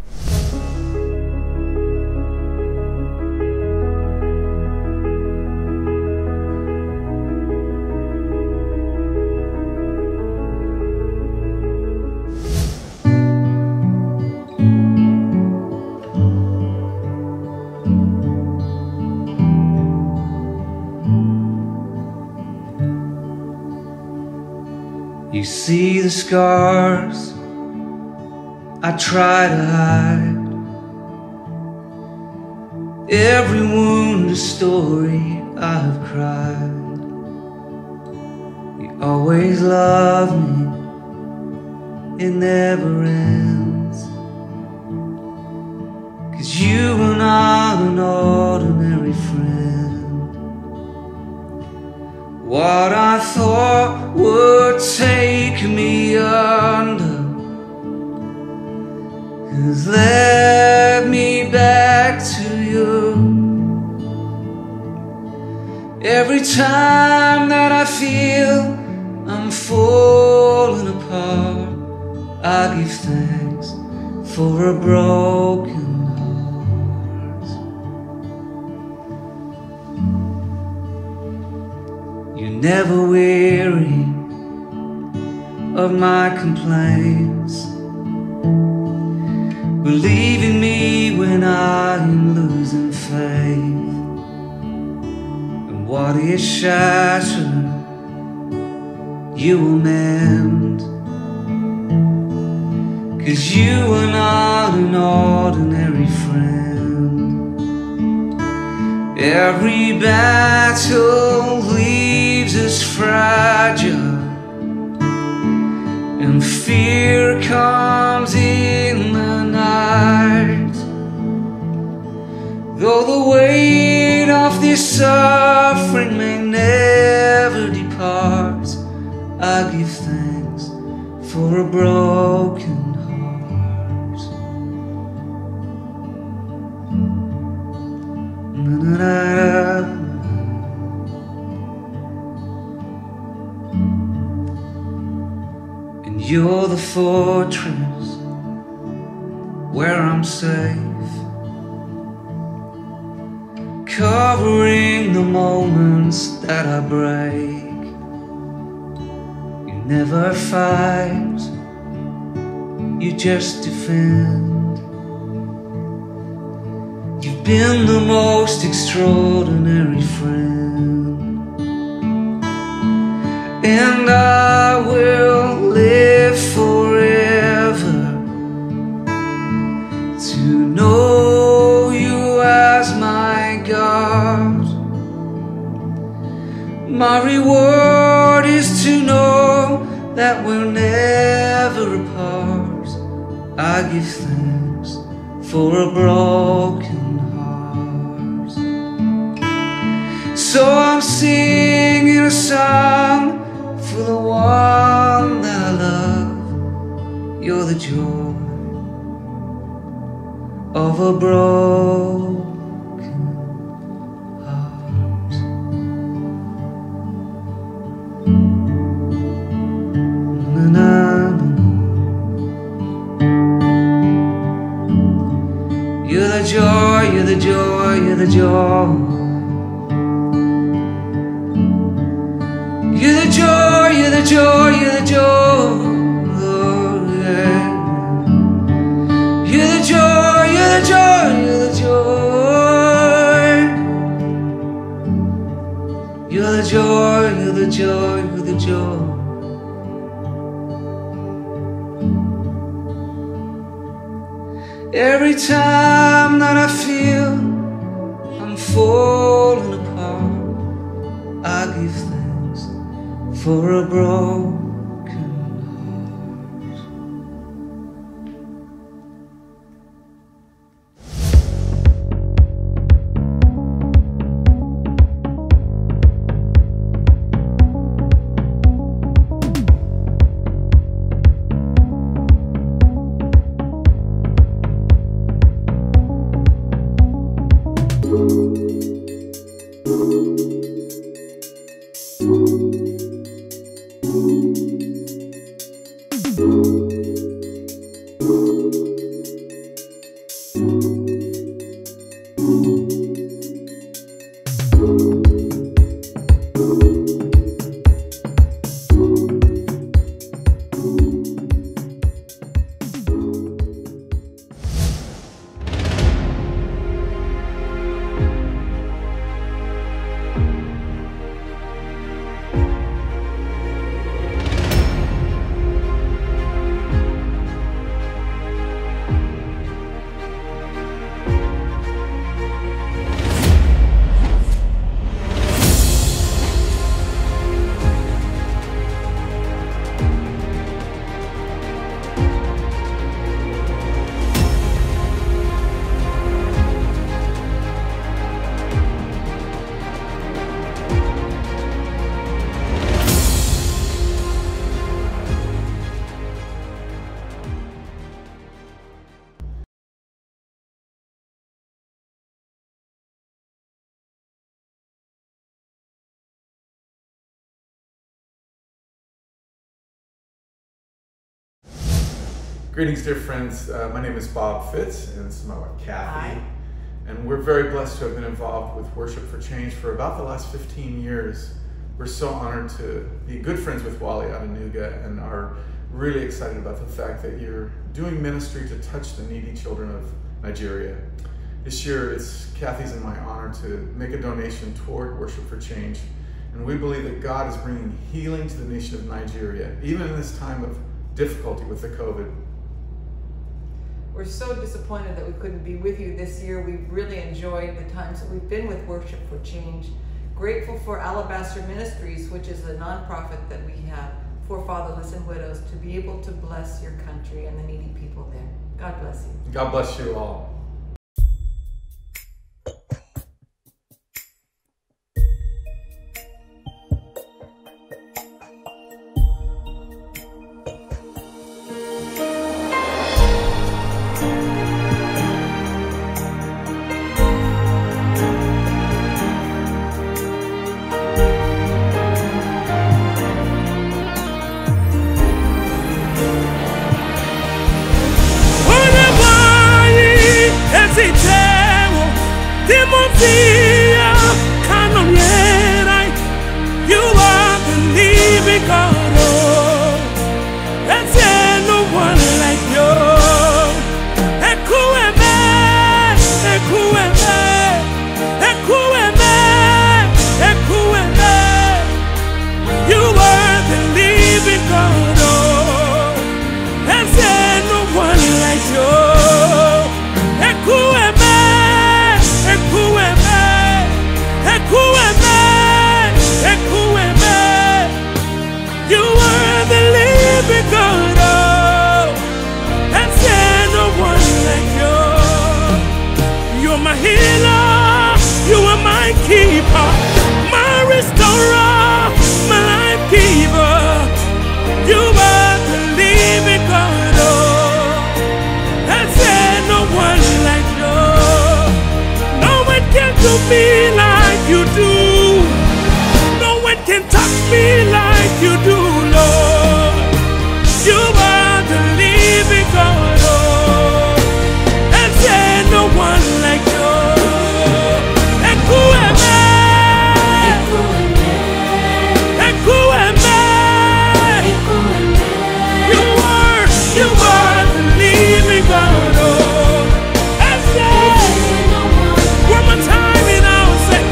You see the scars I try to hide, every wound a story I have cried. You always love me, it never ends, 'cause you are not an ordinary friend. What I thought would take me under has led me back to you. Every time that I feel I'm falling apart, I give thanks for a broken heart. You're never weary of my complaints, believing me when I'm losing faith. And what is shattered, you will mend, 'cause you are not an ordinary friend. Every battle leaves us fragile, and fear comes in the night. Though the weight of this suffering may never depart, I give thanks for a broken heart. Na, na, na, na. You're the fortress where I'm safe, covering the moments that I break. You never fight, you just defend. You've been the most extraordinary friend, and I will live forever to know you as my God. My reward is to know that we're never apart. I give thanks for a broken heart. So I'm singing a song for the one that I love. You're the joy of a broken heart. Na, na, na. You're the joy, you're the joy, you're the joy. You're the joy, you're the joy, you're the joy, oh, yeah. You're the joy, you're the joy, you're the joy. You're the joy, you're the joy, you're the joy. Every time that I feel I'm falling apart, I give thanks for a broken Greetings, dear friends. Uh, my name is Bob Fitz, and this is my wife, Kathy. Hi. And we're very blessed to have been involved with Worship for Change for about the last fifteen years. We're so honored to be good friends with Wale Adenuga and are really excited about the fact that you're doing ministry to touch the needy children of Nigeria. This year, it's Kathy's and my honor to make a donation toward Worship for Change. And we believe that God is bringing healing to the nation of Nigeria, even in this time of difficulty with the COVID. We're so disappointed that we couldn't be with you this year. We've really enjoyed the times that we've been with Worship for Change. Grateful for Alabaster Ministries, which is a nonprofit that we have for fatherless and widows, to be able to bless your country and the needy people there. God bless you. God bless you all. You are the living God, oh, and there's no one like you. Ekueme, ekueme, ekueme, ekueme. You are the living God, oh, and there's no one like you. Ekueme, ekueme, ekueme. You are the living God, oh, and there's no one like you. You're my healer, you are my keeper, my restorer, my life giver. You are the living God, oh, and there's no one like you. No one can do me like you do. Can touch me like you do, Lord. You are the living God, oh, and there's no one like you. Ekueme, ekueme, you are, you are the living God, oh, and there's one more time in our say.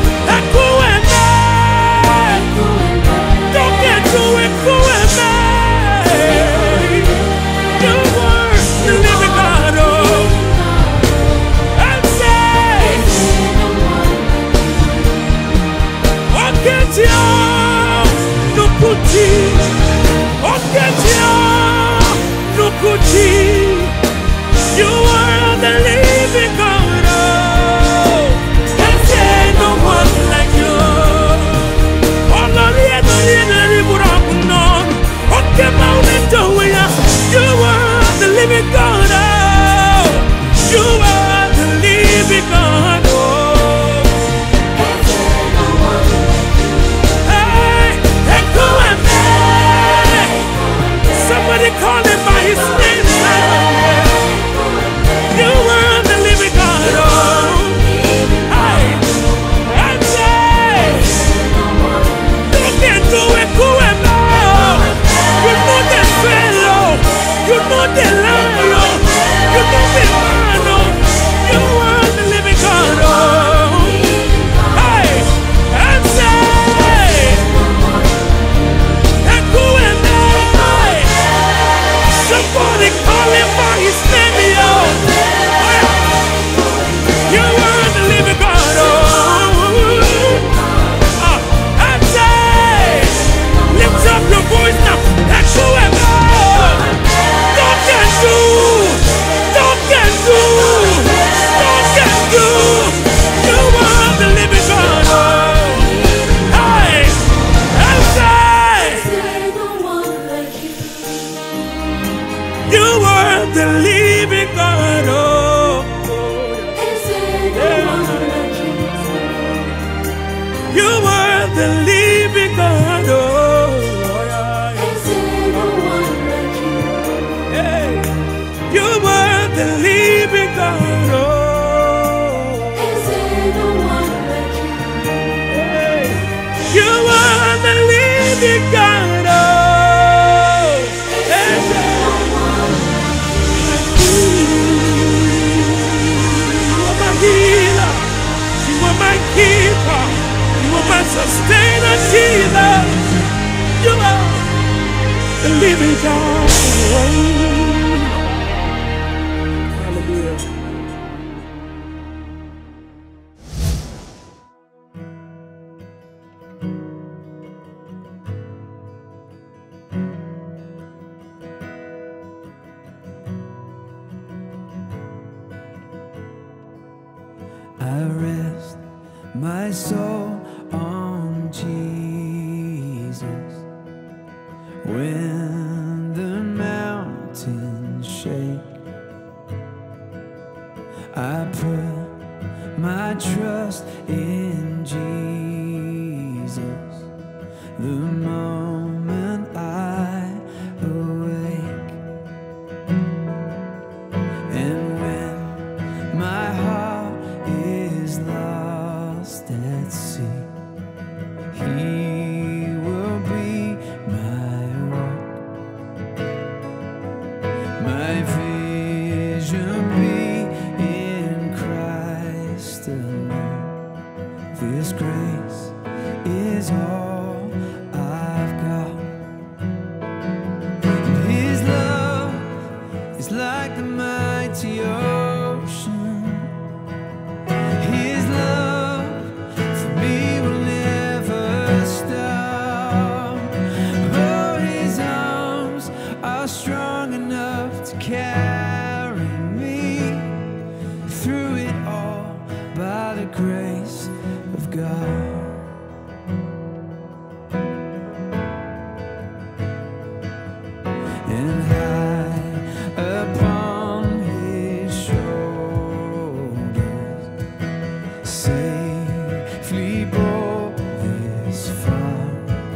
can do it, go and now. You know the fellow, you know the lion, you know the man, you are the living God. Hey, and say, and go and now. Somebody calling by his name, yo. You are the living God. Uh, and say, lift up your voice now. And go and now. God can do. God can do. God can do. You are the living God. Hey, and say, you are the living God. Oh, you are the living God. Oh, hey, you are the living God. Oh, hey, you are the living God. Oh, hey. You are my keeper, you are my sustainer, Jesus. You are the living God. Hallelujah. I rest my soul on Jesus when the mountains shake. I put my trust in Jesus the moment I awake, and when my heart is lost at sea, He will be my rock, my vision be in Christ alone. This grace is all I've got. And His love is like the mighty ocean. His love for me will never stop. Oh, His arms are strong enough to carry me through it all by the grace of God. And high upon His shoulders safely bore this far.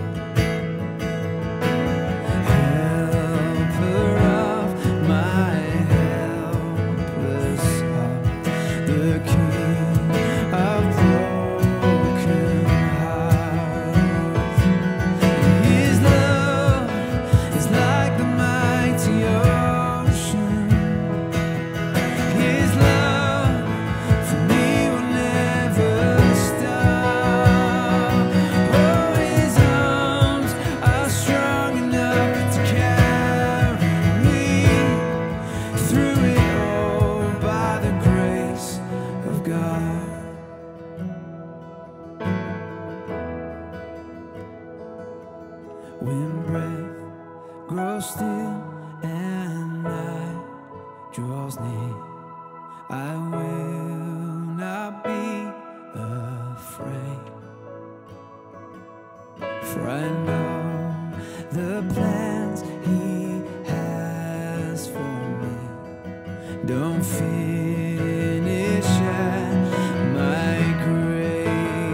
Helper of my helpless heart, the King of broken hearts. His love is like the mighty ocean. His love for me will never stop. Oh, His arms are strong enough to carry me through it all by the grace of God. When breath grows still and night draws near, I will not be afraid, for I know the plans He has for me don't finish at my grave.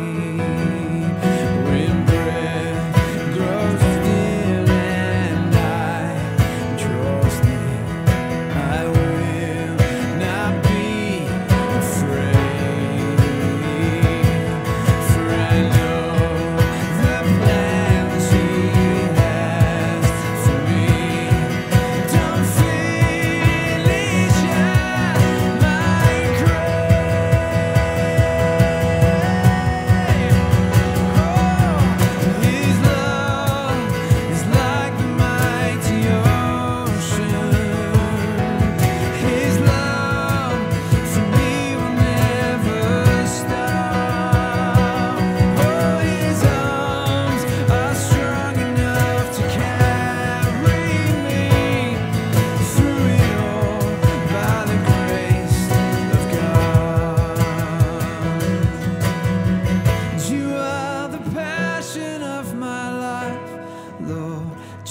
When breath grows still and I draws near, I will not be afraid, for I know the plans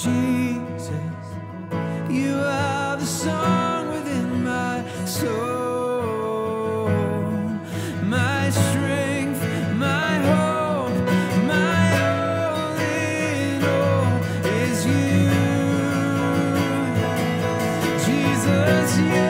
Jesus, you are the song within my soul, my strength, my hope, my all in all is you, Jesus, you.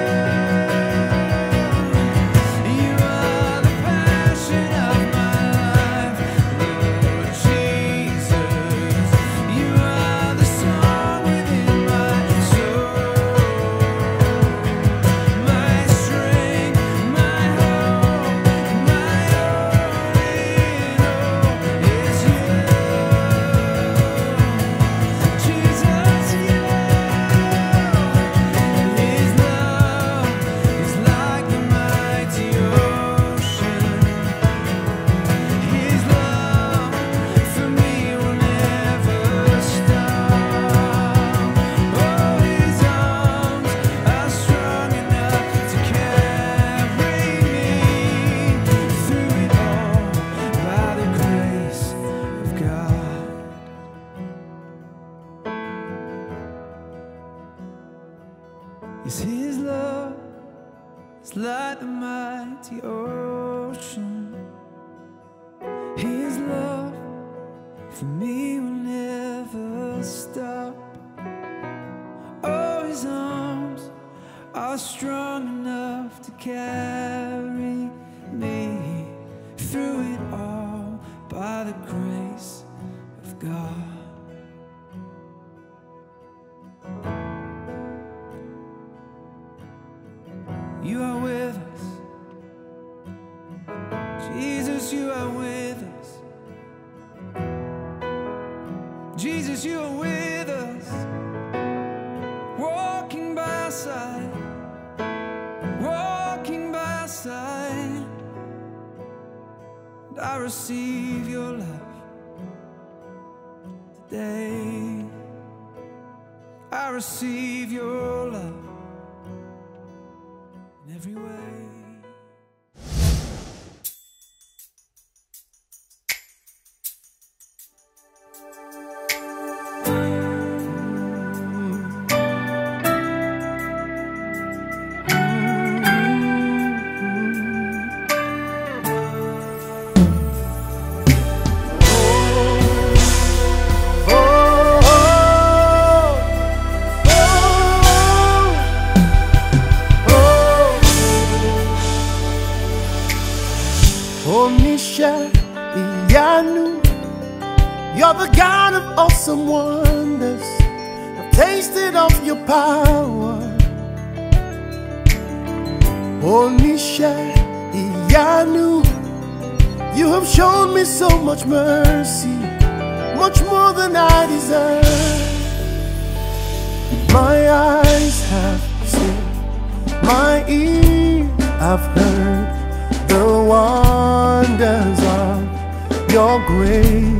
Yes, his love is like the mighty ocean. His love for me will never stop. Oh, his arms are strong enough to carry me through it all by the grace of God. You are with us, Jesus, you are with us. Jesus, you are with us, walking by our side, walking by our side. And I receive your love today. I receive your love in every way. You're the God of awesome wonders. I've tasted of your power. Onisha Iyanu, you have shown me so much mercy, much more than I deserve. My eyes have seen, my ears have heard the wonders of your grace.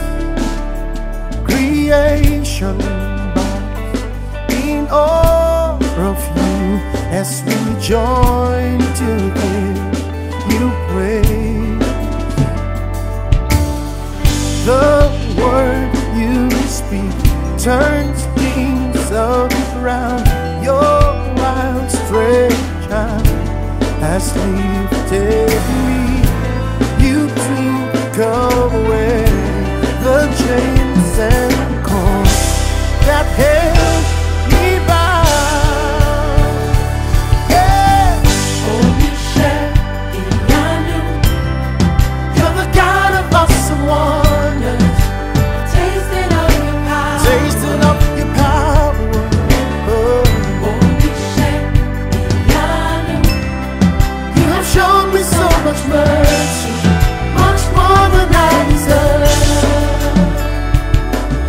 Creation bows in awe of you as we join to give you praise. The word you speak turns things around. Your outstretched hand has lifted me. You took away the chains and cords that held me bound. Yeah. Onisha Iyanu, you're the God of awesome wonders. Tasted of your power. Tasted of your power. Oh. Onisha Iyanu, you have shown me so much mercy, much more than I deserve.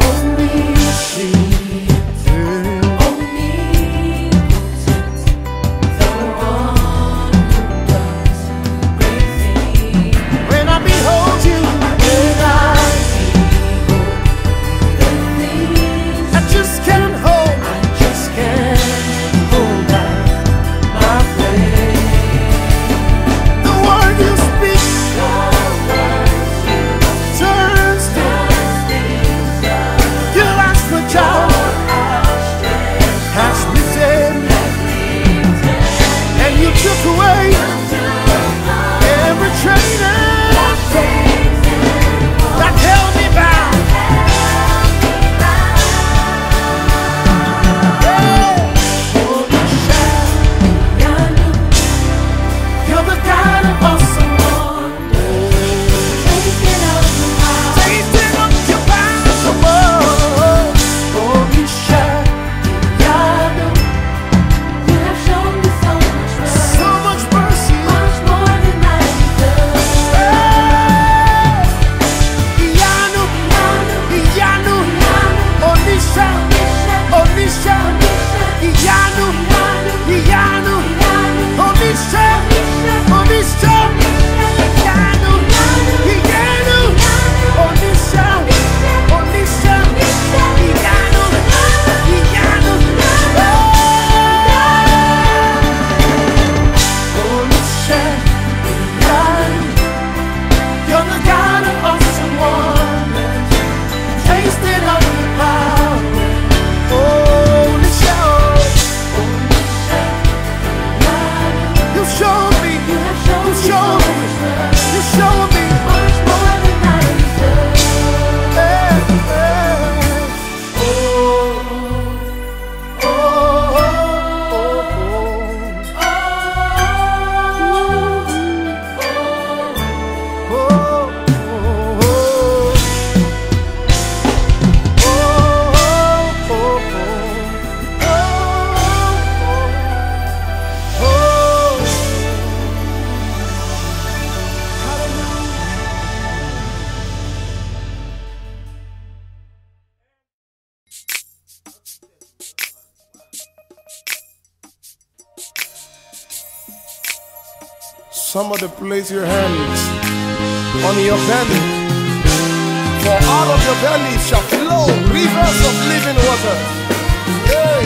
somebody place your hands on your belly. For out of your belly shall flow rivers of living water. Hey.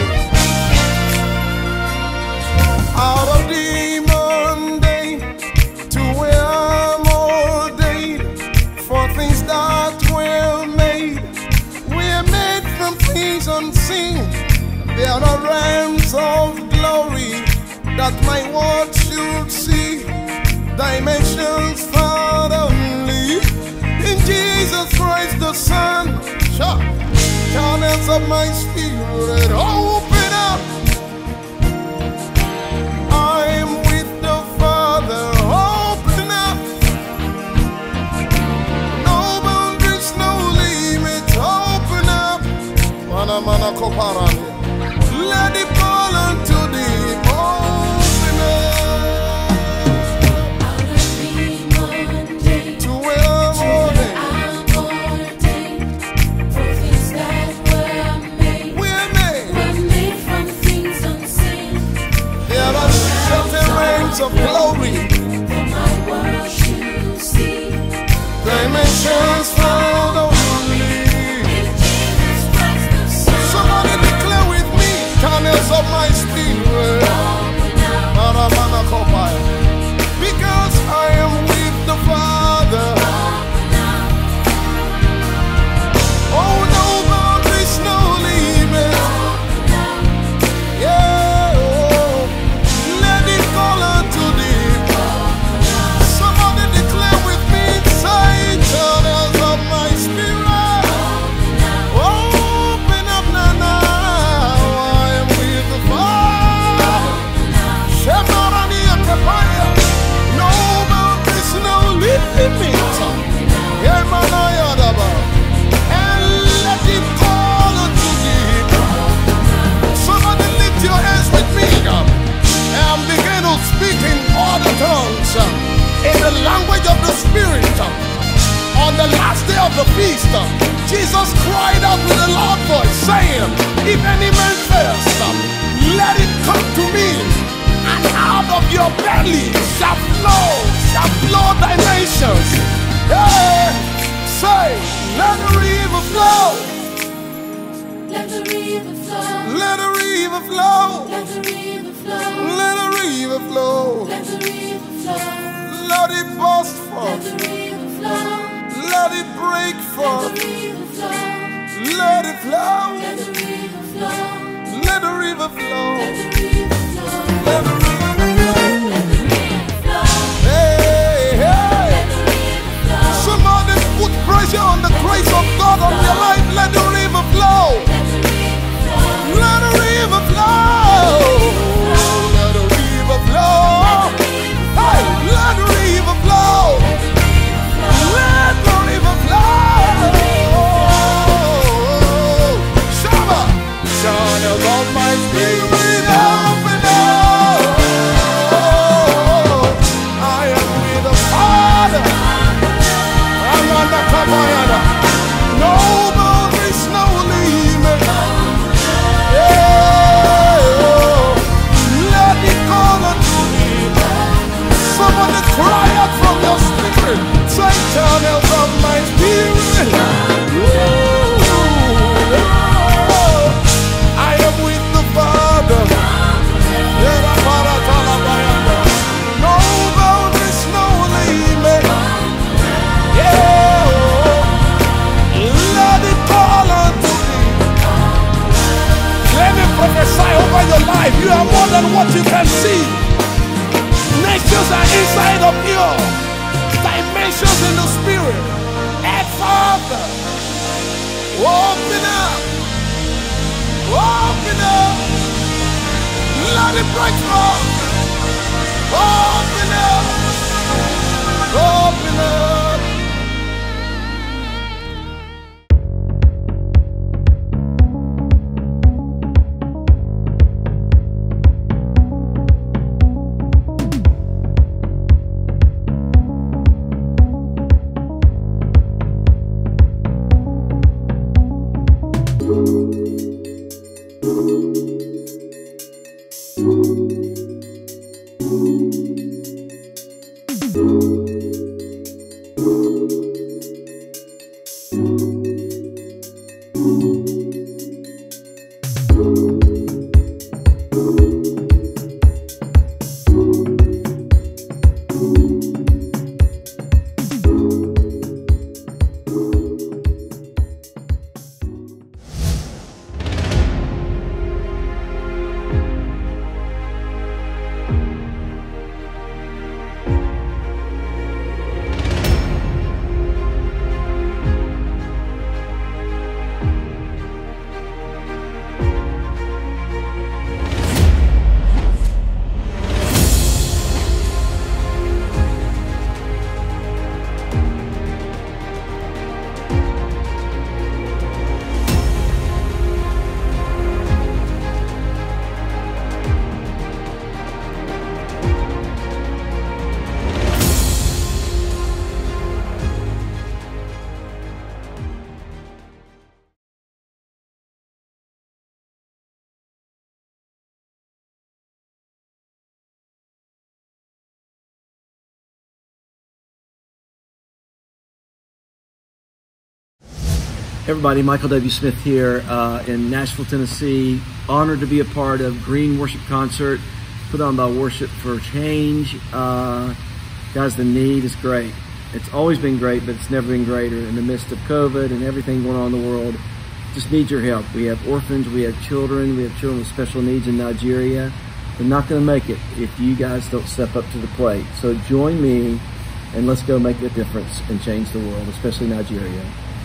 Out of demon day to where I'm ordained for things that were made. We are made from things unseen. There are realms of glory that my world should see. Dimensions found only in Jesus Christ the Son. Channels of my spirit open up. I'm with the Father. Open up. No boundaries, no limits. Open up. Mana mana koparani. Let it fall unto thee. Open up. To where I'm ordained. For things that were made. We're made. We're made from things unseen. There are certain realms of glory. For my world should see. Dimensions found only. Somebody declare with me. Channels of my spirit. Because I am with the Father. Oh, no boundaries, no limits. Yeah, oh, let it fall unto thee. Somebody declare with me. Say, channels of my spirit. Open up now, now. I am with the Father. Shemarani Akapaya. No boundaries, no limits. Yemanayadaba. And let it fall unto thee. Somebody lift your hands with me and begin to speak in other tongues in the language of the Spirit. On the last day of the feast, Jesus cried out with a loud voice, saying, if any man thirst, let it come to me, and out of your belly shall flow, shall flow dimensions. Hey, say, let the river flow. Let the river flow. Let the river flow. Let the river flow. Let the river flow. Let the river flow. Let it burst Let forth. the river flow. Let it break Let forth. the river flow. Let it flow. Let the river flow. Let the river flow. Let the river flow. Let the river flow. Let the river flow. Hey, hey. Let the river flow. Somebody put pressure on the grace of God on your life. Let the river flow. Let the river flow. Let the river flow. Let the river flow. Hey, let the river flow. Let the river flow. Shabba. Channels of my spirit open up. I am with the Father. I'm on the Kabayana. No boundaries, no limit. Yeah. Let it call unto me. Somebody cry out from your spirit. Say, channels of my spirit. Ooh. I am with the Father. No boundaries, no limit. Yeah. Let it call unto thee. Let me prophesy over your life. You are more than what you can see. Nations are inside of you. Dimensions in the spirit. And Father, open up. Open up. Let it break forth. Open up. Open up. Everybody, Michael W. Smith here uh, in Nashville, Tennessee. Honored to be a part of Green Worship Concert put on by Worship for Change. Uh, guys, the need is great. It's always been great, but it's never been greater in the midst of COVID and everything going on in the world. Just need your help. We have orphans, we have children, we have children with special needs in Nigeria. They're not going to make it if you guys don't step up to the plate. So join me and let's go make a difference and change the world, especially Nigeria.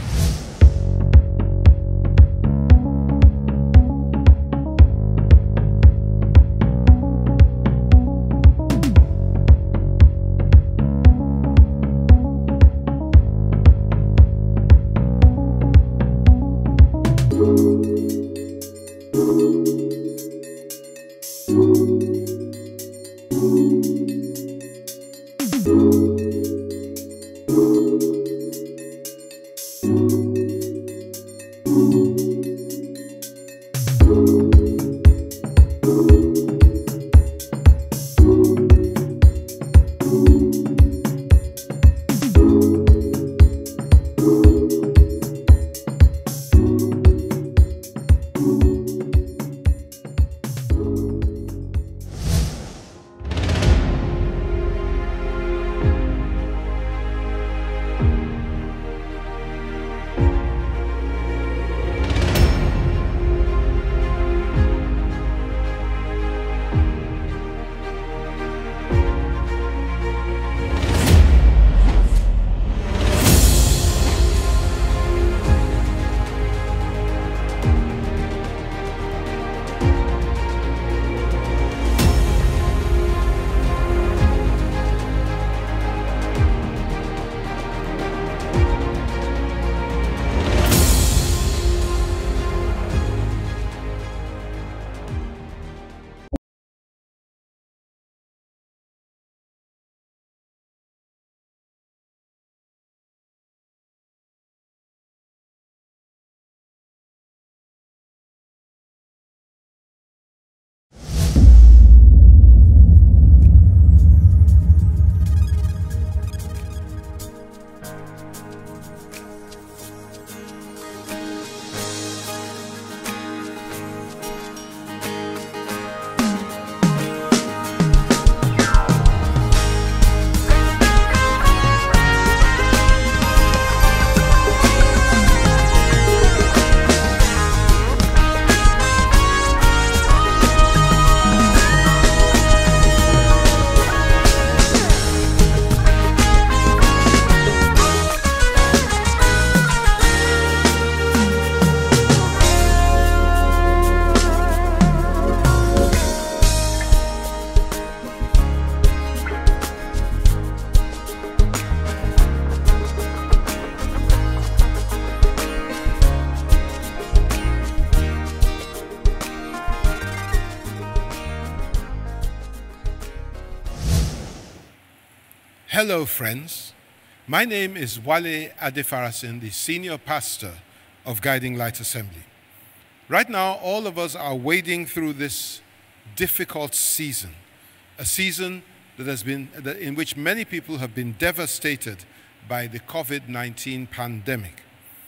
Hello, friends. My name is Wale Adefarasin, the senior pastor of Guiding Light Assembly. Right now, all of us are wading through this difficult season, a season that has been, that in which many people have been devastated by the COVID nineteen pandemic.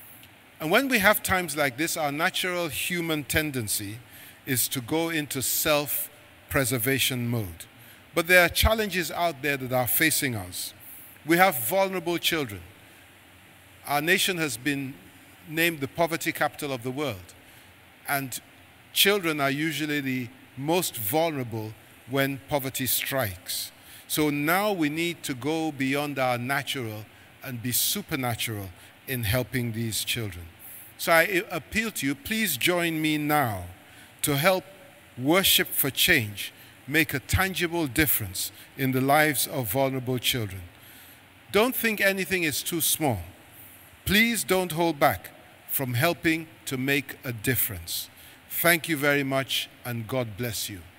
And when we have times like this, our natural human tendency is to go into self-preservation mode. But there are challenges out there that are facing us. We have vulnerable children. Our nation has been named the poverty capital of the world. And children are usually the most vulnerable when poverty strikes. So now we need to go beyond our natural and be supernatural in helping these children. So I appeal to you, please join me now to help Worship for Change make a tangible difference in the lives of vulnerable children. Don't think anything is too small. Please don't hold back from helping to make a difference. Thank you very much, and God bless you.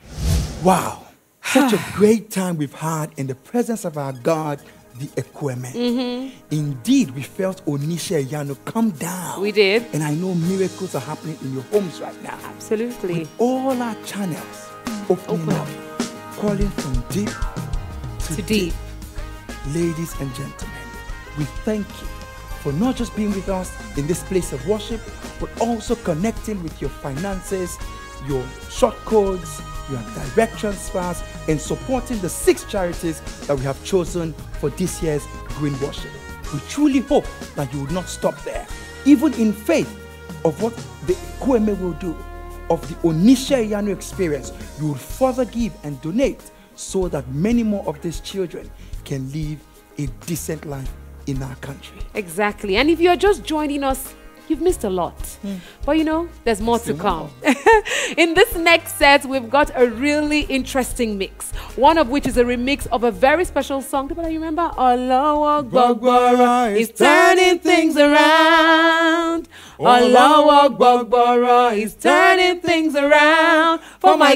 Wow, such a great time we've had in the presence of our God, the Equipment. Mm-hmm. Indeed, we felt Onisha Yano come down. We did. And I know miracles are happening in your homes right now. Absolutely. With all our channels opening Open. up, calling from deep to, to deep. deep. Ladies and gentlemen, we thank you for not just being with us in this place of worship, but also connecting with your finances, your short codes, your direct transfers, and supporting the six charities that we have chosen for this year's Green Worship. We truly hope that you will not stop there. Even in faith of what the Kweme will do, of the Onisha Iyanu experience, you will further give and donate so that many more of these children can live a decent life in our country. Exactly. And if you're just joining us, you've missed a lot. Mm. But you know, there's more Still to come. In this next set, we've got a really interesting mix. One of which is a remix of a very special song. Do you remember? Olowo Gbogboro is turning things around. Olowo Gbogboro is turning things around for my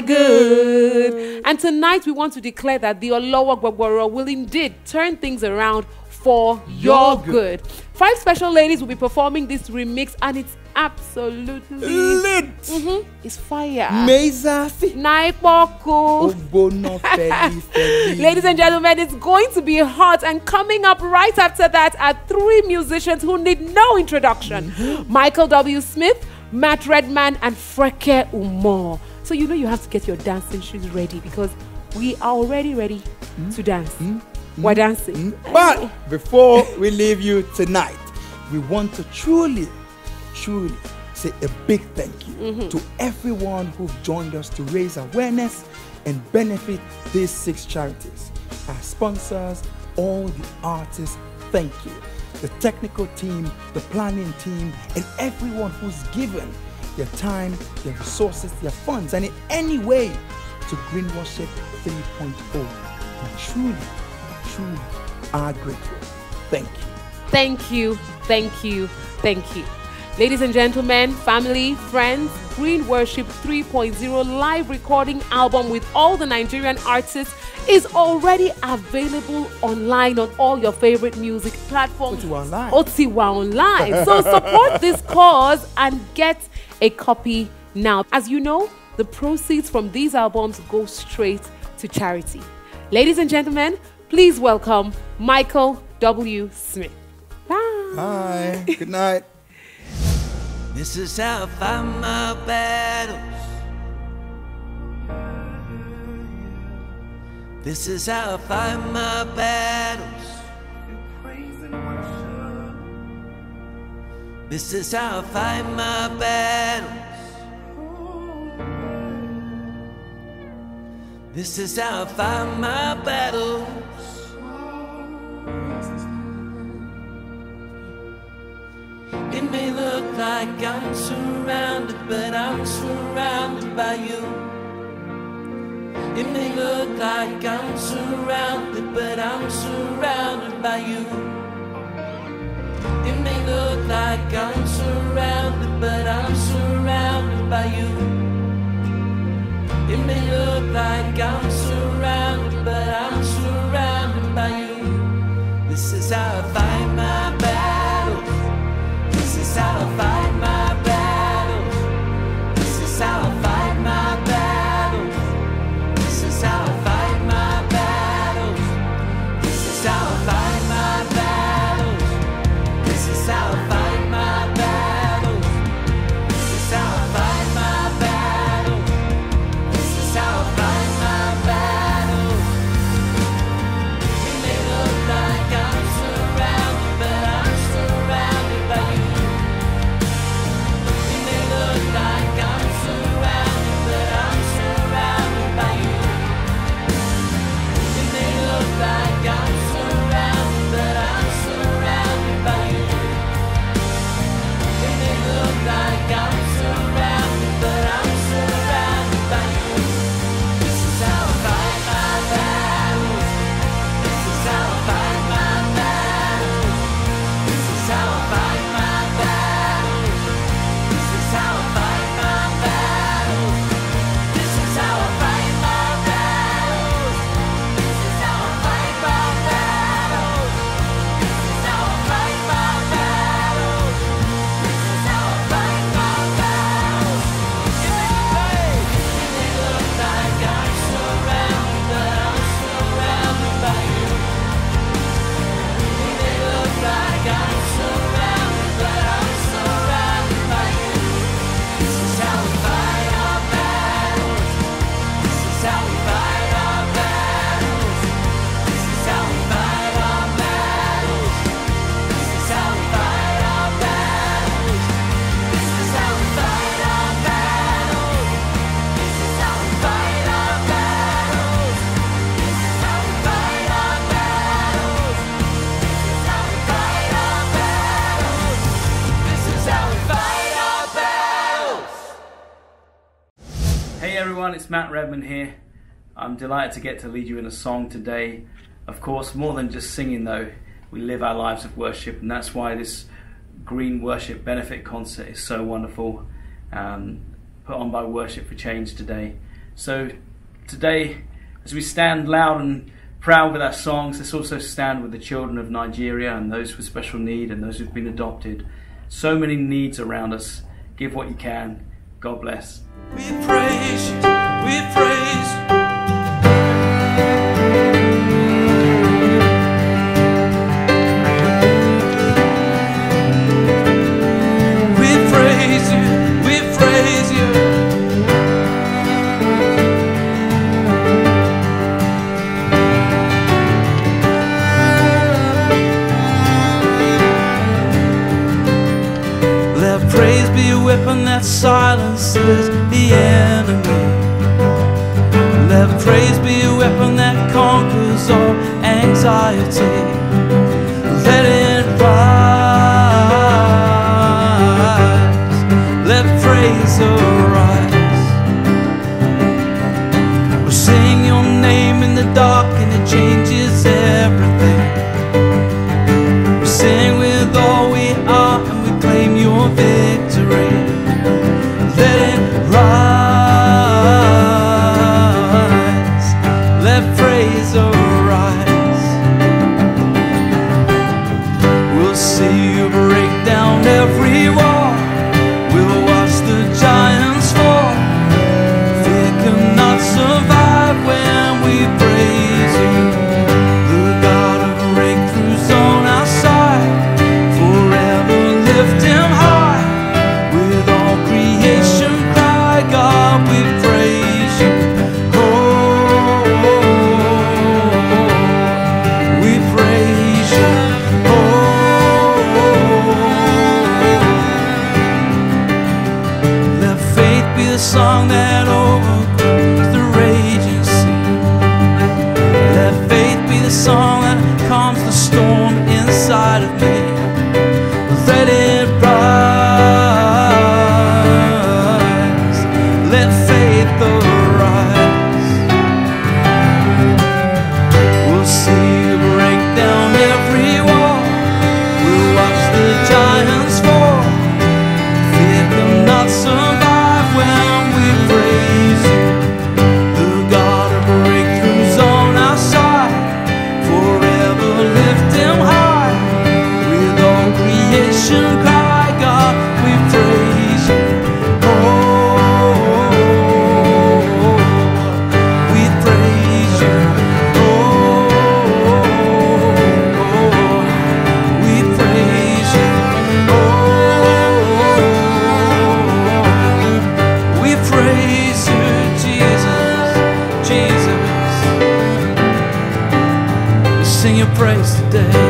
good. And tonight we want to declare that the Olowo Gbogboro will indeed turn things around for your good. Five special ladies will be performing this remix, and it's absolutely lit. Mm-hmm. It's fire. Mezafi. Naipoko. Obono feli feli. Ladies and gentlemen, it's going to be hot, and coming up right after that are three musicians who need no introduction. Mm-hmm. Michael W. Smith, Matt Redman, and Freke Umoh. So you know you have to get your dancing shoes ready because we are already ready mm-hmm. to dance. Mm-hmm. We're dancing. Mm-hmm. But before we leave you tonight, we want to truly, truly say a big thank you mm-hmm. to everyone who've joined us to raise awareness and benefit these six charities. Our sponsors, all the artists, thank you. The technical team, the planning team, and everyone who's given their time, their resources, their funds, and in any way to Green Worship three point oh. We truly truly are grateful. Thank you. Thank you, thank you, thank you. Ladies and gentlemen, family, friends, Green Worship three point oh live recording album with all the Nigerian artists is already available online on all your favorite music platforms. Otiwa Online. Otiwa Online. So support this cause and get a copy now. As you know, the proceeds from these albums go straight to charity. Ladies and gentlemen, please welcome Michael W. Smith. Bye. Bye. Good night. This is how I fight my battles. This is how I fight my battles. This is how I fight my battles. This is how I fight my battles. It may look like I'm surrounded, but I'm surrounded by you. It may look like I'm surrounded, but I'm surrounded by you. It may look like I'm surrounded, but I'm surrounded by you. It may look like I'm surrounded, but I'm surrounded by you. This is how I fight my battles. This is how I fight my battles. This is how I fight my battles. This is how I fight my battles. This is how I fight my battles. This is how I fight my battles. This is how I fight my battles. This is how I fight my battles. It may look like I'm surrounded. everyone, it's Matt Redman here. I'm delighted to get to lead you in a song today. Of course, more than just singing though, we live our lives of worship, and that's why this Green Worship Benefit Concert is so wonderful, um, put on by Worship for Change today. So today, as we stand loud and proud with our songs, let's also stand with the children of Nigeria and those with special need and those who've been adopted. So many needs around us. Give what you can. God bless. We praise you, we praise you. We praise you, we praise you. Let praise be a weapon that silences the enemy. Let praise be a weapon that conquers all anxiety. Let it rise. Let praise arise. We'll sing your name in the dark and it changes everything. We sing with all we are and we claim your victory. Let it rise. Let praise arise. We'll see you break down every wall. We'll watch the giants fall. Fear cannot survive when we praise you. The God of breakthroughs on our side. Forever lift him high. With all creation cry, God, we praise you. Oh, we praise you. Oh, let faith be the song that overcomes the raging sea. Let faith be the song that calms the storm inside of me. Let it rise. Let faith arise. We'll see you break down every wall. We'll watch the giants fall. Fear cannot survive when we praise you. The God of breakthroughs on our side. Forever lift him high. With all creation cry, God, we praise you. Oh, we praise you. Oh, we praise you. Oh, we praise you, Jesus, Jesus. We sing your praise today.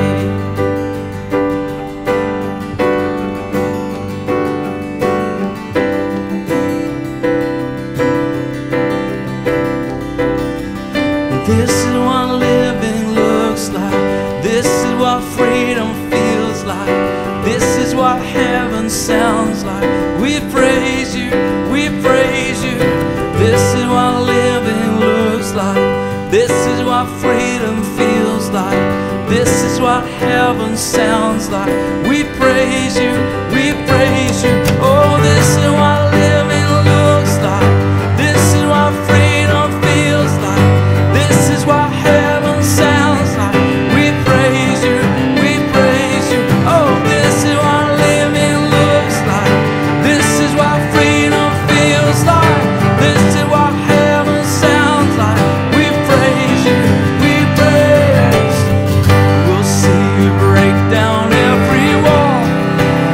This is what living looks like. This is what freedom feels like. This is what heaven sounds like. We praise you, we praise you. This is what living looks like. This is what freedom feels like. This is what heaven sounds like. We praise you, we praise you. Oh, this is what living looks like. This is what freedom feels like. This is what heaven sounds like. We praise you, we praise you. Oh, this is what living looks like. This is what freedom feels like. This is what heaven sounds like. We praise you, we praise. We'll see you break down every wall.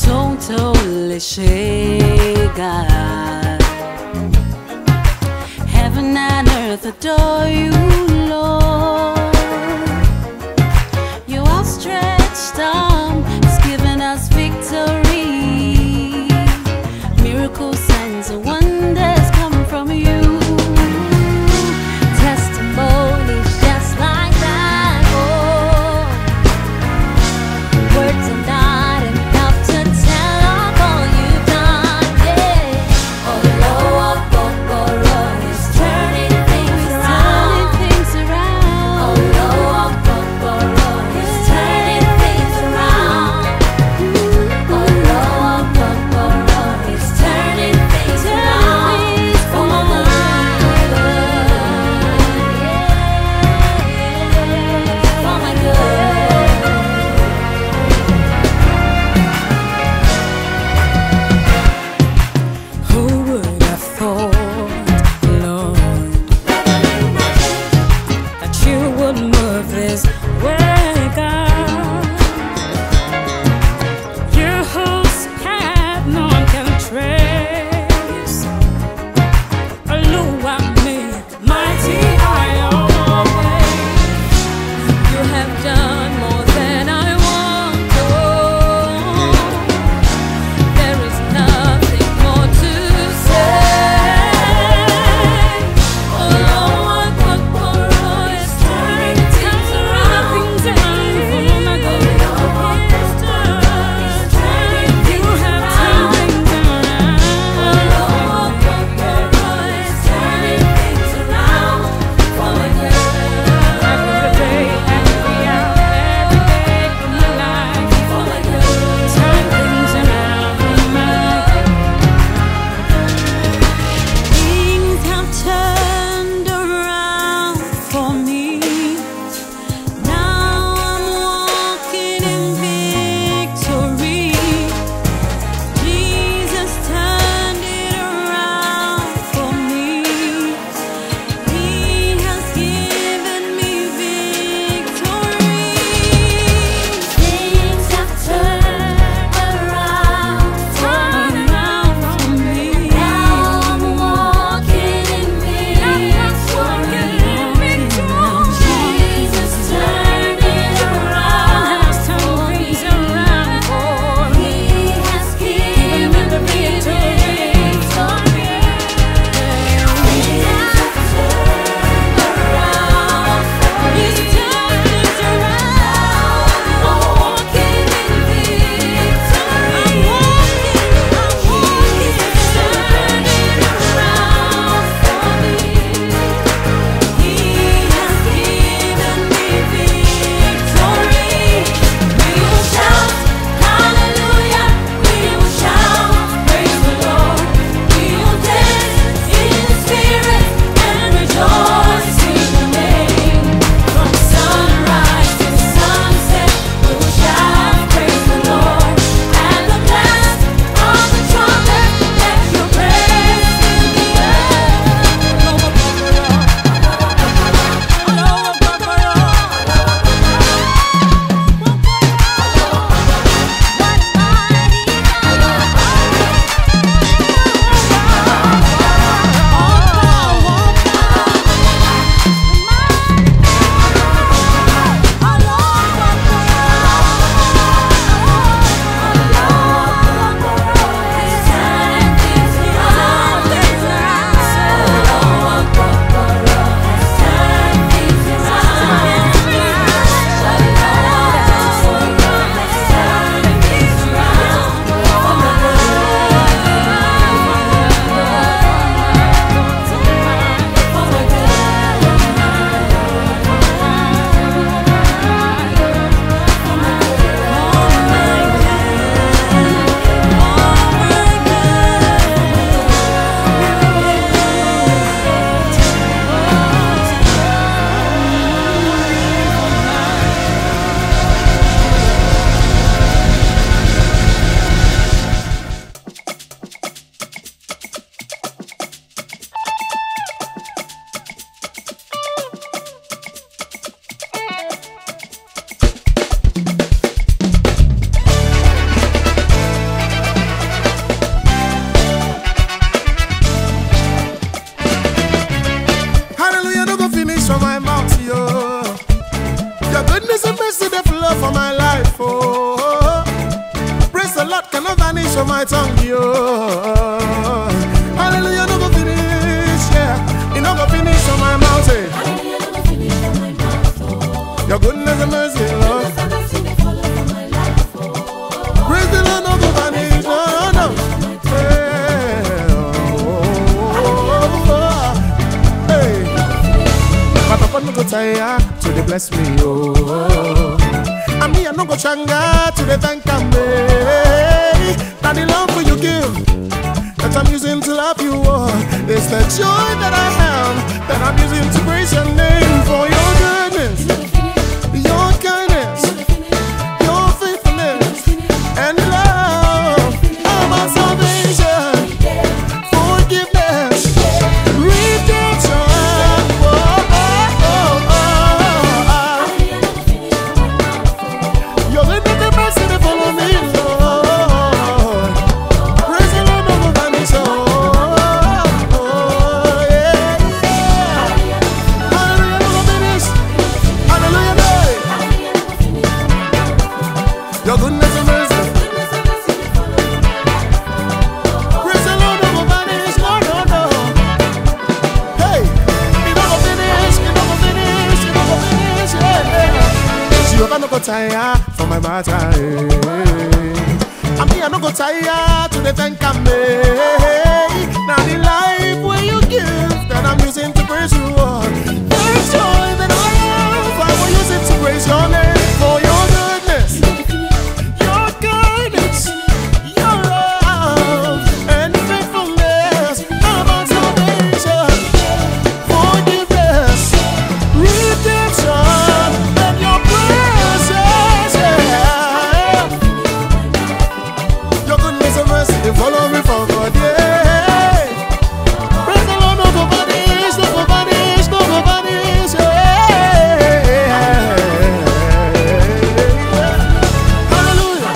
totally shake God. Heaven and earth adore you, Lord. Your outstretched arm has given us victory. Miracles, signs, and wonders come from you. Testimonies just like that. Oh, words are not enough to tell of all you've done. Yeah. Oh, Lord, oh, oh, Lord is turning things around. Turning things around. Oh, finish on my tongue, yo. Hallelujah, no go finish, yeah. You no go finish on my mouth, eh. Your goodness and mercy, Lord. Praise the Lord, no go vanish, no, no, no. Hey, my papa no go tire to the bless me, oh. And me I no go changa to the thank me. That the love for you give, that I'm using to love you, oh. It's the joy that I have, that I'm using to praise your name for your goodness, your kindness, your faithfulness, and love. Oh, my salvation, forgiveness, redemption. Oh, oh, oh, oh. Your goodness and mercy, they follow me, Lord. Praise the Lord, no go vanish, oh, oh, yeah, yeah. Hallelujah, no go finish. Hallelujah, babe. Your goodness and mercy. Praise the Lord, no go vanish, no, no, no. Hey, you no go finish, you no go finish, you no go finish, yeah, yeah. You no go tire for my matter, eh. And me I no go tire to the thank me. Now the life where you give that I'm using to praise you, oh. There's joy that I have, I will use it to praise your name for your goodness, your kindness, your love, and faithfulness. About salvation, forgiveness, redemption, and your presence, yeah. Your goodness and mercy, they follow me for God, yeah. Praise the Lord, no go vanish, no go vanish, no go vanish, yeah. Hallelujah.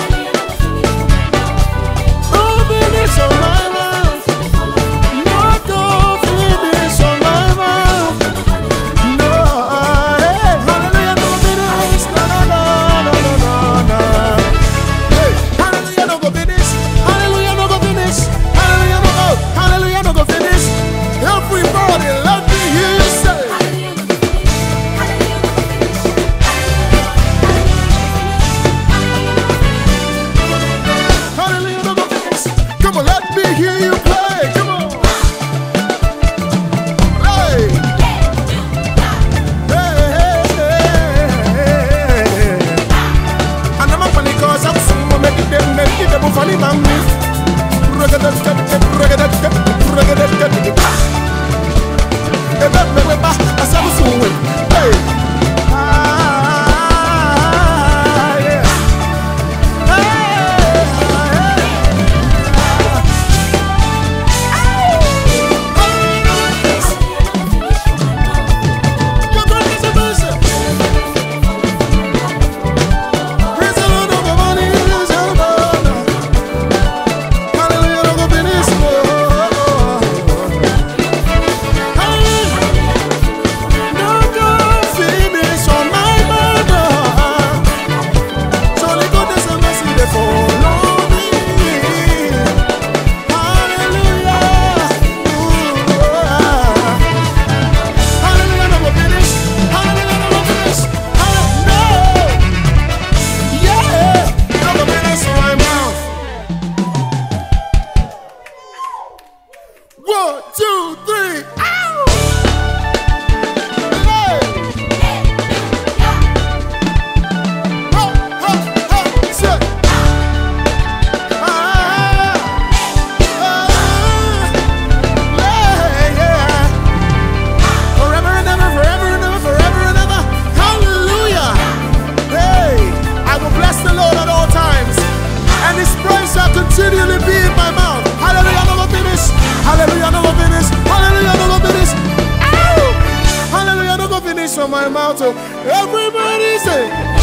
No finish on my mouth, no go finish on my mouth, no, hey, hallelujah, no finish, no, no, no, no, no, no, no. Hey, hallelujah, no go finish, hallelujah, no go finish, hallelujah, no go, hallelujah, no go finish. Everybody, let me hear you say. Hallelujah, no go finish. Come on, let me hear you play. Come on. Hey. Hey, hey, hey. And I'm up on the cause I'm soon making them make it up funny man me. Hey. Ah, yeah. One, two, three, ow! Hey! Ho, ho, ho, sit! Ah, ah, yeah, yeah. Forever and ever, forever and ever, forever and ever. Hallelujah! Hey, I will bless the Lord at all times, and His praise shall continually be in my mouth. Hallelujah, no go finish. Hallelujah, no go finish. Hallelujah, no go finish. Ow! Hallelujah, no go finish from my mouth. Oh, everybody say.